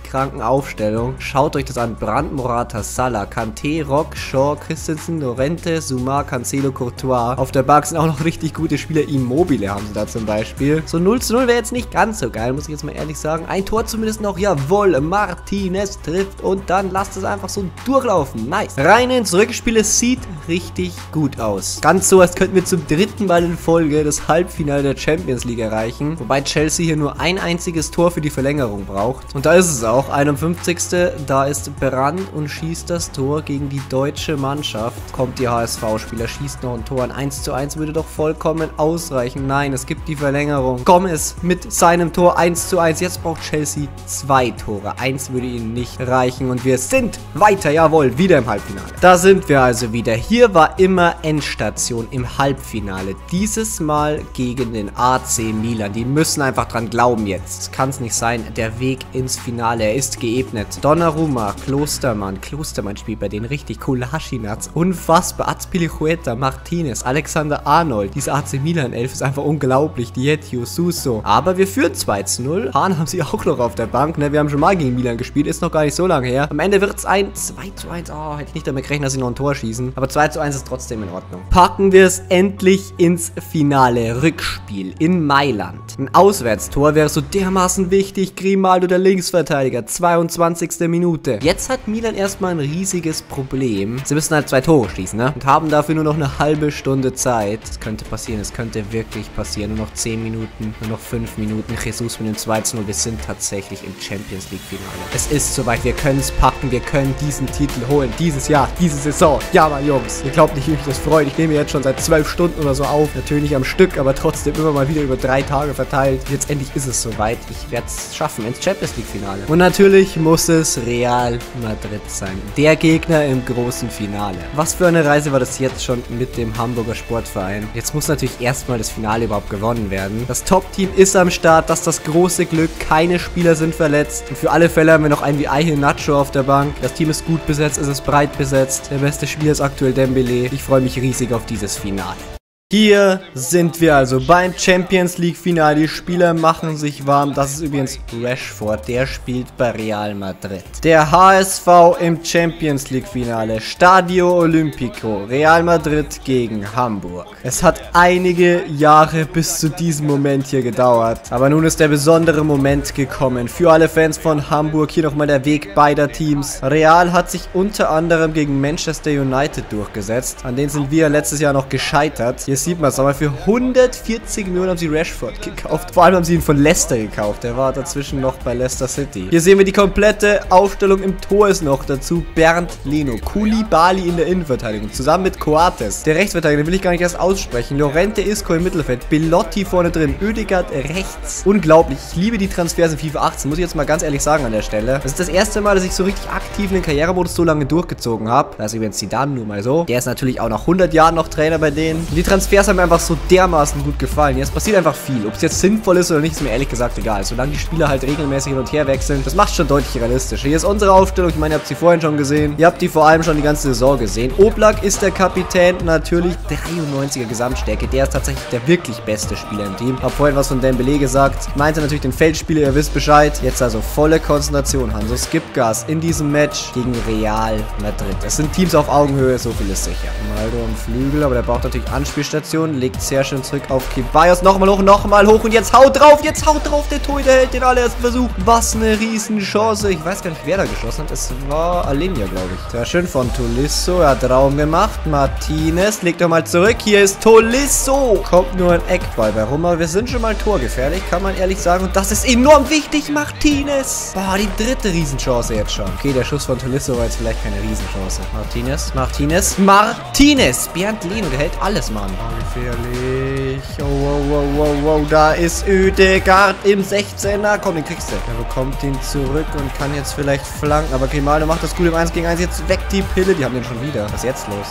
kranken Aufstellung. Schaut euch das an. Brandt, Morata, Salah, Kanté, Rock, Shaw, Christensen, Llorente, Soumare, Cancelo, Courtois. Auf der Bank sind auch noch richtig gute Spieler. Immobile haben sie da zum Beispiel. So null zu null wäre jetzt nicht ganz so geil, muss ich jetzt mal ehrlich sagen. Ein Tor zumindest noch. Jawohl, Martinez trifft und dann lasst es einfach so durchlaufen. Nice. Rein ins Rückspiel. Es sieht richtig gut aus. Ganz so, als könnten wir zum dritten Mal in Folge das Halbfinale der Champions League erreichen. Wobei Chelsea hier nur ein einziges Tor für die Verlängerung braucht. Und da ist es auch. einundfünfzigste Da ist Brandt und schießt das Tor gegen die deutsche Mannschaft. Kommt die H S V-Spieler, schießt noch ein Tor. Ein eins zu eins würde doch vollkommen ausreichen. Nein, es gibt die Verlängerung. Gomez mit seinem Tor eins zu eins. Jetzt braucht Chelsea zwei Tore. Eins würde ihnen nicht reichen. Und wir sind weiter. Jawohl, wieder im Halbfinale. Da sind wir also wieder. Hier war immer Endstation im Halbfinale. Dieses Mal gegen den A C Milan. Die müssen einfach dran glauben jetzt. Kann es nicht sein. Der Weg ins Finale, er ist geebnet. Donnarumma, Klostermann. Klostermann spielt bei denen richtig cool. Laschinatz. Unfassbar. Azpilicueta, Martinez, Alexander Arnold. Diese A C Milan elf ist einfach unglaublich. Dietio, Suso. Aber wir führen zwei zu null. Hahn haben sie auch noch auf der Bank. Ne? Wir haben schon mal gegen Milan gespielt. Ist noch gar nicht so lange her. Am Ende wird es ein zwei zu eins. Oh, hätte ich nicht damit gerechnet, dass sie noch ein Tor schießen. Aber zwei zu eins ist trotzdem in Ordnung. Packen wir es endlich ins Finale. Rückspiel in Mailand. Ein Auswärtstor wäre so dermaßen wichtig. Grimaldo, der Linksverteidiger. zweiundzwanzigste Minute. Jetzt hat Milan erstmal ein riesiges Problem. Sie müssen halt zwei Tore schießen, ne? Und haben dafür nur noch eine halbe Stunde Zeit. Es könnte passieren, es könnte wirklich passieren. Nur noch zehn Minuten, nur noch fünf Minuten. Jesus mit dem zwei zu null. Wir sind tatsächlich im Champions League Finale. Es ist soweit, wir können es packen. Wir können diesen Titel holen. Dieses Jahr, diese Saison. Ja, Mann, Jungs. Ihr glaubt nicht, wie mich das freut. Ich nehme jetzt schon seit zwölf Stunden oder so auf. Natürlich nicht am Stück, aber trotzdem immer mal wieder über drei Tage verteilt. Jetzt endlich ist es soweit. Ich werde es schaffen ins Champions League Finale. Und natürlich muss es Real Madrid sein. Der Gegner im großen Finale. Was für eine Reise war das jetzt schon mit dem Hamburger Sportverein? Jetzt muss natürlich erstmal das Finale überhaupt gewonnen werden. Das Top-Team ist am Start. Das ist das große Glück. Keine Spieler sind verletzt. Und für alle Fälle haben wir noch einen wie Aihil Nacho auf der Bank. Das Team ist gut besetzt, es ist breit besetzt. Der beste Spieler ist aktuell Dembele. Ich freue mich riesig auf dieses Finale. Hier sind wir also beim Champions League Finale. Die Spieler machen sich warm. Das ist übrigens Rashford. Der spielt bei Real Madrid. Der H S V im Champions League Finale. Stadio Olimpico. Real Madrid gegen Hamburg. Es hat einige Jahre bis zu diesem Moment hier gedauert. Aber nun ist der besondere Moment gekommen. Für alle Fans von Hamburg hier nochmal der Weg beider Teams. Real hat sich unter anderem gegen Manchester United durchgesetzt. An denen sind wir letztes Jahr noch gescheitert. Hier sieht man es aber für hundertvierzig Millionen haben sie Rashford gekauft. Vor allem haben sie ihn von Leicester gekauft. Der war dazwischen noch bei Leicester City. Hier sehen wir die komplette Aufstellung. Im Tor ist noch dazu Bernd Leno. Koulibaly in der Innenverteidigung. Zusammen mit Coates. Der Rechtsverteidiger, den will ich gar nicht erst aussprechen. Llorente Isco im Mittelfeld. Belotti vorne drin. Oedegaard rechts. Unglaublich. Ich liebe die Transfers in FIFA achtzehn. Muss ich jetzt mal ganz ehrlich sagen an der Stelle. Das ist das erste Mal, dass ich so richtig aktiv in den Karrieremodus so lange durchgezogen habe. Da ist übrigens Zidane nur mal so. Der ist natürlich auch nach hundert Jahren noch Trainer bei denen. Und die Transfers haben mir einfach so dermaßen gut gefallen. Jetzt passiert einfach viel. Ob es jetzt sinnvoll ist oder nicht, ist mir ehrlich gesagt egal. Solange die Spieler halt regelmäßig hin und her wechseln, das macht schon deutlich realistisch. Hier ist unsere Aufstellung. Ich meine, ihr habt sie vorhin schon gesehen. Ihr habt die vor allem schon die ganze Saison gesehen. Oblak ist der Kapitän. Natürlich dreiundneunziger Gesamtstärke. Der ist tatsächlich der wirklich beste Spieler im Team. Hab vorhin was von Dembele gesagt. Ich meinte natürlich den Feldspieler, ihr wisst Bescheid. Jetzt also volle Konzentration. Hanso Skipgas in diesem Match gegen Real Madrid. Es sind Teams auf Augenhöhe, so viel ist sicher. Ronaldo am Flügel, aber der braucht natürlich Anspielstation. Legt sehr schön zurück auf Ceballos. Nochmal hoch, nochmal hoch und jetzt haut drauf, jetzt haut drauf. Der Torhüter hält den allerersten Versuch. Was eine Riesenchance. Ich weiß gar nicht, wer da geschossen hat. Es war Alenia, glaube ich. Sehr schön von Tolisso. Er hat Raum gemacht. Martinez legt doch mal zurück. Hier ist Tolisso. Kommt nur ein Eckball bei rum. Aber wir sind schon mal torgefährlich, kann man ehrlich sagen. Und das ist enorm wichtig. Martinez. Boah, die dritte Riesenchance jetzt schon. Okay, der Schuss von Tolisso war jetzt vielleicht keine Riesenchance. Martinez, Martinez, Martinez. Bernd Leno, der hält alles, Mann. Gefährlich. Oh, wow, wow, wow, wow. Da ist Oedegaard im sechzehner. Komm, den kriegst du. Er bekommt ihn zurück und kann jetzt vielleicht flanken. Aber Grimaldo macht das gut im eins gegen eins. Jetzt weg die Pille. Die haben den schon wieder. Was ist jetzt los?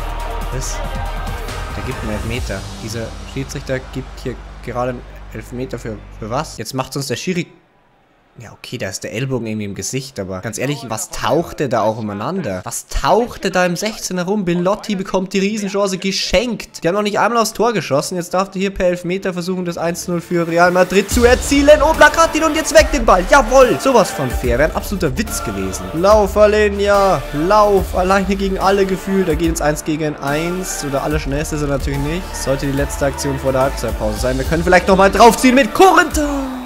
Was? Der gibt einen Elfmeter. Dieser Schiedsrichter gibt hier gerade einen Elfmeter für, für was? Jetzt macht uns der Schiri... Ja, okay, da ist der Ellbogen irgendwie im Gesicht, aber ganz ehrlich, was tauchte da auch umeinander? Was tauchte da im sechzehner rum? Belotti bekommt die Riesenchance geschenkt. Die haben noch nicht einmal aufs Tor geschossen. Jetzt darf der hier per Elfmeter versuchen, das eins zu null für Real Madrid zu erzielen. Oblak hat ihn und jetzt weg den Ball. Jawohl, sowas von fair. Wäre ein absoluter Witz gewesen. Lauf, Alenia. Lauf, alleine gegen alle gefühlt. Da geht es eins gegen eins. Oder alle schnellste ist er natürlich nicht. Sollte die letzte Aktion vor der Halbzeitpause sein. Wir können vielleicht nochmal draufziehen mit Korrenta.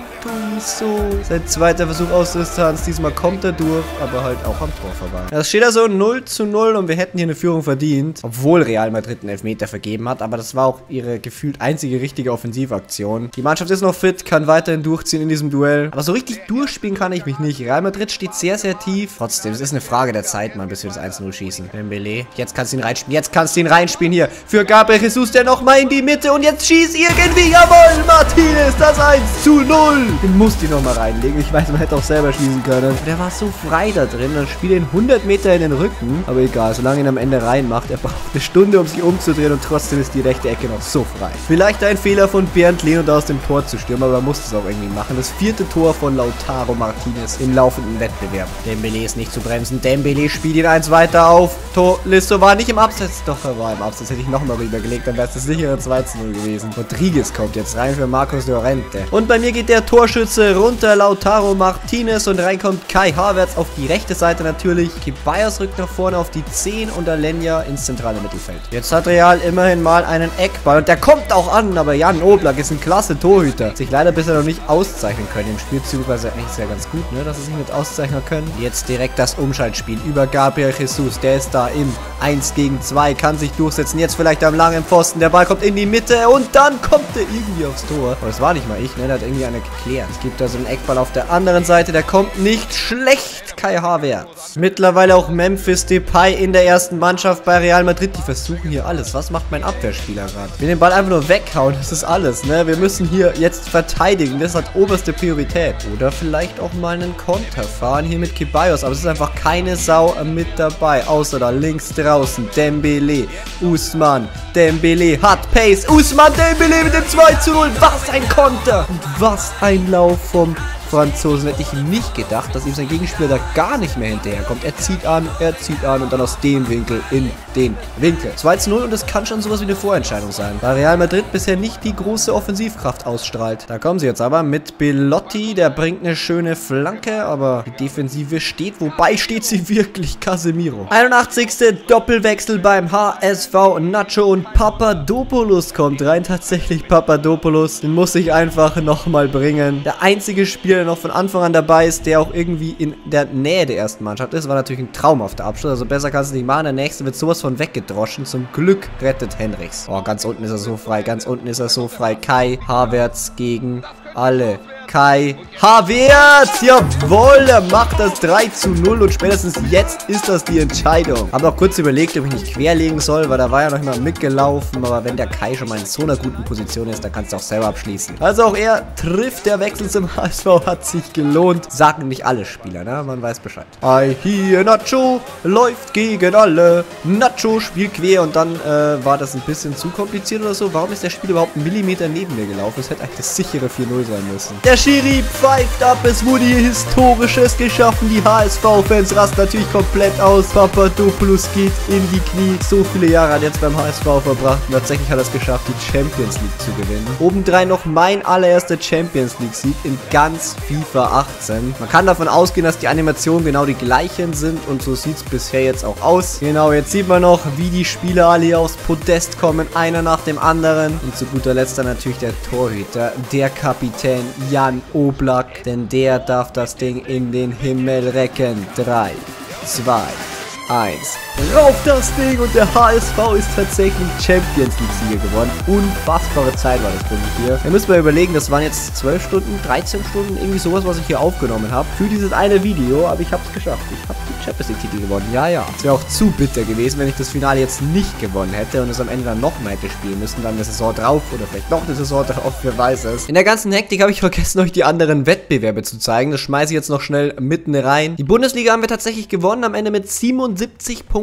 So. Sein zweiter Versuch aus Distanz. Diesmal kommt er durch, aber halt auch am Tor vorbei. Das steht also null zu null und wir hätten hier eine Führung verdient. Obwohl Real Madrid einen Elfmeter vergeben hat. Aber das war auch ihre gefühlt einzige richtige Offensivaktion. Die Mannschaft ist noch fit, kann weiterhin durchziehen in diesem Duell. Aber so richtig durchspielen kann ich mich nicht. Real Madrid steht sehr, sehr tief. Trotzdem, es ist eine Frage der Zeit, mal, bis wir das eins zu null schießen. Dembélé. Jetzt kannst du ihn reinspielen. Jetzt kannst du ihn reinspielen hier. Für Gabriel Jesus, der nochmal in die Mitte. Und jetzt schießt irgendwie. Jawohl, Martinez, das eins zu null. Den muss die nochmal reinlegen. Ich weiß, man hätte auch selber schießen können. Der war so frei da drin. Dann spielt er ihn hundert Meter in den Rücken. Aber egal, solange ihn am Ende reinmacht. Er braucht eine Stunde, um sich umzudrehen und trotzdem ist die rechte Ecke noch so frei. Vielleicht ein Fehler von Bernd Leno, da aus dem Tor zu stürmen, aber er musste es auch irgendwie machen. Das vierte Tor von Lautaro Martinez im laufenden Wettbewerb. Dembélé ist nicht zu bremsen. Dembélé spielt ihn eins weiter auf. Tolisso war nicht im Abseits. Doch, er war im Abseits. Hätte ich nochmal rübergelegt, dann wäre es das sichere zwei zu null gewesen. Rodriguez kommt jetzt rein für Marcos Llorente. Und bei mir geht der Torschütze runter, Lautaro Martinez, und rein kommt Kai Havertz auf die rechte Seite natürlich. Ceballos rückt nach vorne auf die zehn und Alenia ins zentrale Mittelfeld. Jetzt hat Real immerhin mal einen Eckball und der kommt auch an, aber Jan Oblak ist ein klasse Torhüter. Hat sich leider bisher noch nicht auszeichnen können im Spiel, beziehungsweise eigentlich sehr ganz gut, ne, dass sie sich mit auszeichnen können. Jetzt direkt das Umschaltspiel über Gabriel Jesus, der ist da im eins gegen zwei, kann sich durchsetzen, jetzt vielleicht am langen Pfosten, der Ball kommt in die Mitte und dann kommt er irgendwie aufs Tor. Aber das war nicht mal ich, ne, der hat irgendwie eine geklärt. Es gibt da so einen Eckball auf der anderen Seite, der kommt nicht schlecht, Kai Havertz. Mittlerweile auch Memphis Depay in der ersten Mannschaft bei Real Madrid. Die versuchen hier alles. Was macht mein Abwehrspieler gerade? Wir den Ball einfach nur weghauen, das ist alles, ne? Wir müssen hier jetzt verteidigen, das hat oberste Priorität. Oder vielleicht auch mal einen Konter fahren hier mit Ceballos, aber es ist einfach keine Sau mit dabei, außer da links draußen Dembélé, Usman, Dembélé hat Pace, Usman Dembélé mit dem zwei zu null, was ein Konter und was ein Lauf vom Franzosen. Hätte ich nicht gedacht, dass ihm sein Gegenspieler da gar nicht mehr hinterherkommt. Er zieht an, er zieht an und dann aus dem Winkel in den Winkel. zwei zu null und das kann schon sowas wie eine Vorentscheidung sein. Weil Real Madrid bisher nicht die große Offensivkraft ausstrahlt. Da kommen sie jetzt aber mit Belotti. Der bringt eine schöne Flanke, aber die Defensive steht. Wobei steht sie wirklich? Casemiro. einundachtzigste Doppelwechsel beim H S V. Nacho und Papadopoulos kommt rein. Tatsächlich Papadopoulos. Den muss ich einfach nochmal bringen. Der einzige Spieler, der noch von Anfang an dabei ist, der auch irgendwie in der Nähe der ersten Mannschaft ist. War natürlich ein traumhafter Abschluss. Also besser kannst du nicht machen. Der nächste wird sowas von weggedroschen. Zum Glück rettet Henrichs. Oh, ganz unten ist er so frei. Ganz unten ist er so frei. Kai Havertz gegen alle. Kai Havertz, jawohl, er macht das drei zu null und spätestens jetzt ist das die Entscheidung. Habe auch kurz überlegt, ob ich nicht querlegen soll, weil da war ja noch mal mitgelaufen, aber wenn der Kai schon mal in so einer guten Position ist, dann kannst du auch selber abschließen. Also auch er trifft, der Wechsel zum H S V hat sich gelohnt. Sagen nicht alle Spieler, ne? Man weiß Bescheid. Hi, hier Nacho läuft gegen alle. Nacho spielt quer und dann äh, war das ein bisschen zu kompliziert oder so. Warum ist der Spiel überhaupt einen Millimeter neben mir gelaufen? Das hätte eigentlich das sichere vier null sein müssen. Der Schiri pfeift ab, es wurde hier Historisches geschaffen. Die H S V-Fans rasten natürlich komplett aus. Papadopoulos geht in die Knie. So viele Jahre hat er jetzt beim H S V verbracht und tatsächlich hat er es geschafft, die Champions League zu gewinnen. Obendrein noch mein allererster Champions League-Sieg in ganz FIFA achtzehn. Man kann davon ausgehen, dass die Animationen genau die gleichen sind und so sieht es bisher jetzt auch aus. Genau, jetzt sieht man noch, wie die Spieler alle hier aufs Podest kommen, einer nach dem anderen. Und zu guter Letzt dann natürlich der Torhüter, der Kapitän Jan Oblak, denn der darf das Ding in den Himmel recken. drei, zwei, eins. Rauf das Ding und der H S V ist tatsächlich Champions League-Sieger geworden. Unfassbare Zeit war das für mich hier. Da müssen wir überlegen, das waren jetzt zwölf Stunden, dreizehn Stunden, irgendwie sowas, was ich hier aufgenommen habe. Für dieses eine Video, aber ich habe es geschafft. Ich habe die Champions League-Titel gewonnen. Ja, ja. Es wäre auch zu bitter gewesen, wenn ich das Finale jetzt nicht gewonnen hätte und es am Ende dann nochmal hätte spielen müssen. Dann eine Saison drauf oder vielleicht noch eine Saison drauf, wer weiß es. In der ganzen Hektik habe ich vergessen, euch die anderen Wettbewerbe zu zeigen. Das schmeiße ich jetzt noch schnell mitten rein. Die Bundesliga haben wir tatsächlich gewonnen, am Ende mit siebenundsiebzig Punkten.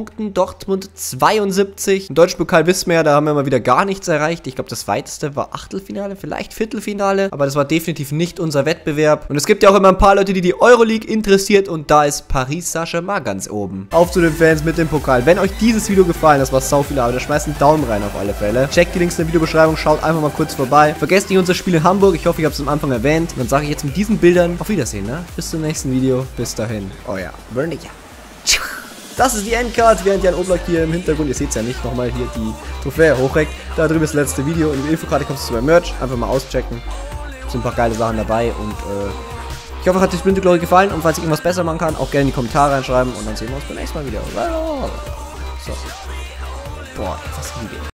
Punkten, Dortmund zweiundsiebzig. Im deutschen Pokal wissen wir ja, da haben wir mal wieder gar nichts erreicht. Ich glaube, das weiteste war Achtelfinale, vielleicht Viertelfinale, aber das war definitiv nicht unser Wettbewerb. Und es gibt ja auch immer ein paar Leute, die die Euroleague interessiert und da ist Paris Saint-Germain ganz oben. Auf zu den Fans mit dem Pokal. Wenn euch dieses Video gefallen, das war sau viel Arbeit, schmeißt einen Daumen rein auf alle Fälle. Checkt die Links in der Videobeschreibung, schaut einfach mal kurz vorbei. Vergesst nicht unser Spiel in Hamburg, ich hoffe, ich habe es am Anfang erwähnt. Und dann sage ich jetzt mit diesen Bildern auf Wiedersehen, ne? Bis zum nächsten Video, bis dahin, euer Bernicia. Das ist die Endcard, während Jan Oblak hier im Hintergrund, ihr seht es ja nicht, nochmal hier die Trophäe hochreckt. Da drüben ist das letzte Video und die Infokarte kommst du zu meinem Merch. Einfach mal auschecken. Sind ein paar geile Sachen dabei und äh, ich hoffe, euch hat die Sprint to Glory gefallen und falls ich irgendwas besser machen kann, auch gerne in die Kommentare reinschreiben und dann sehen wir uns beim nächsten Mal wieder. So. Boah, was ein Video.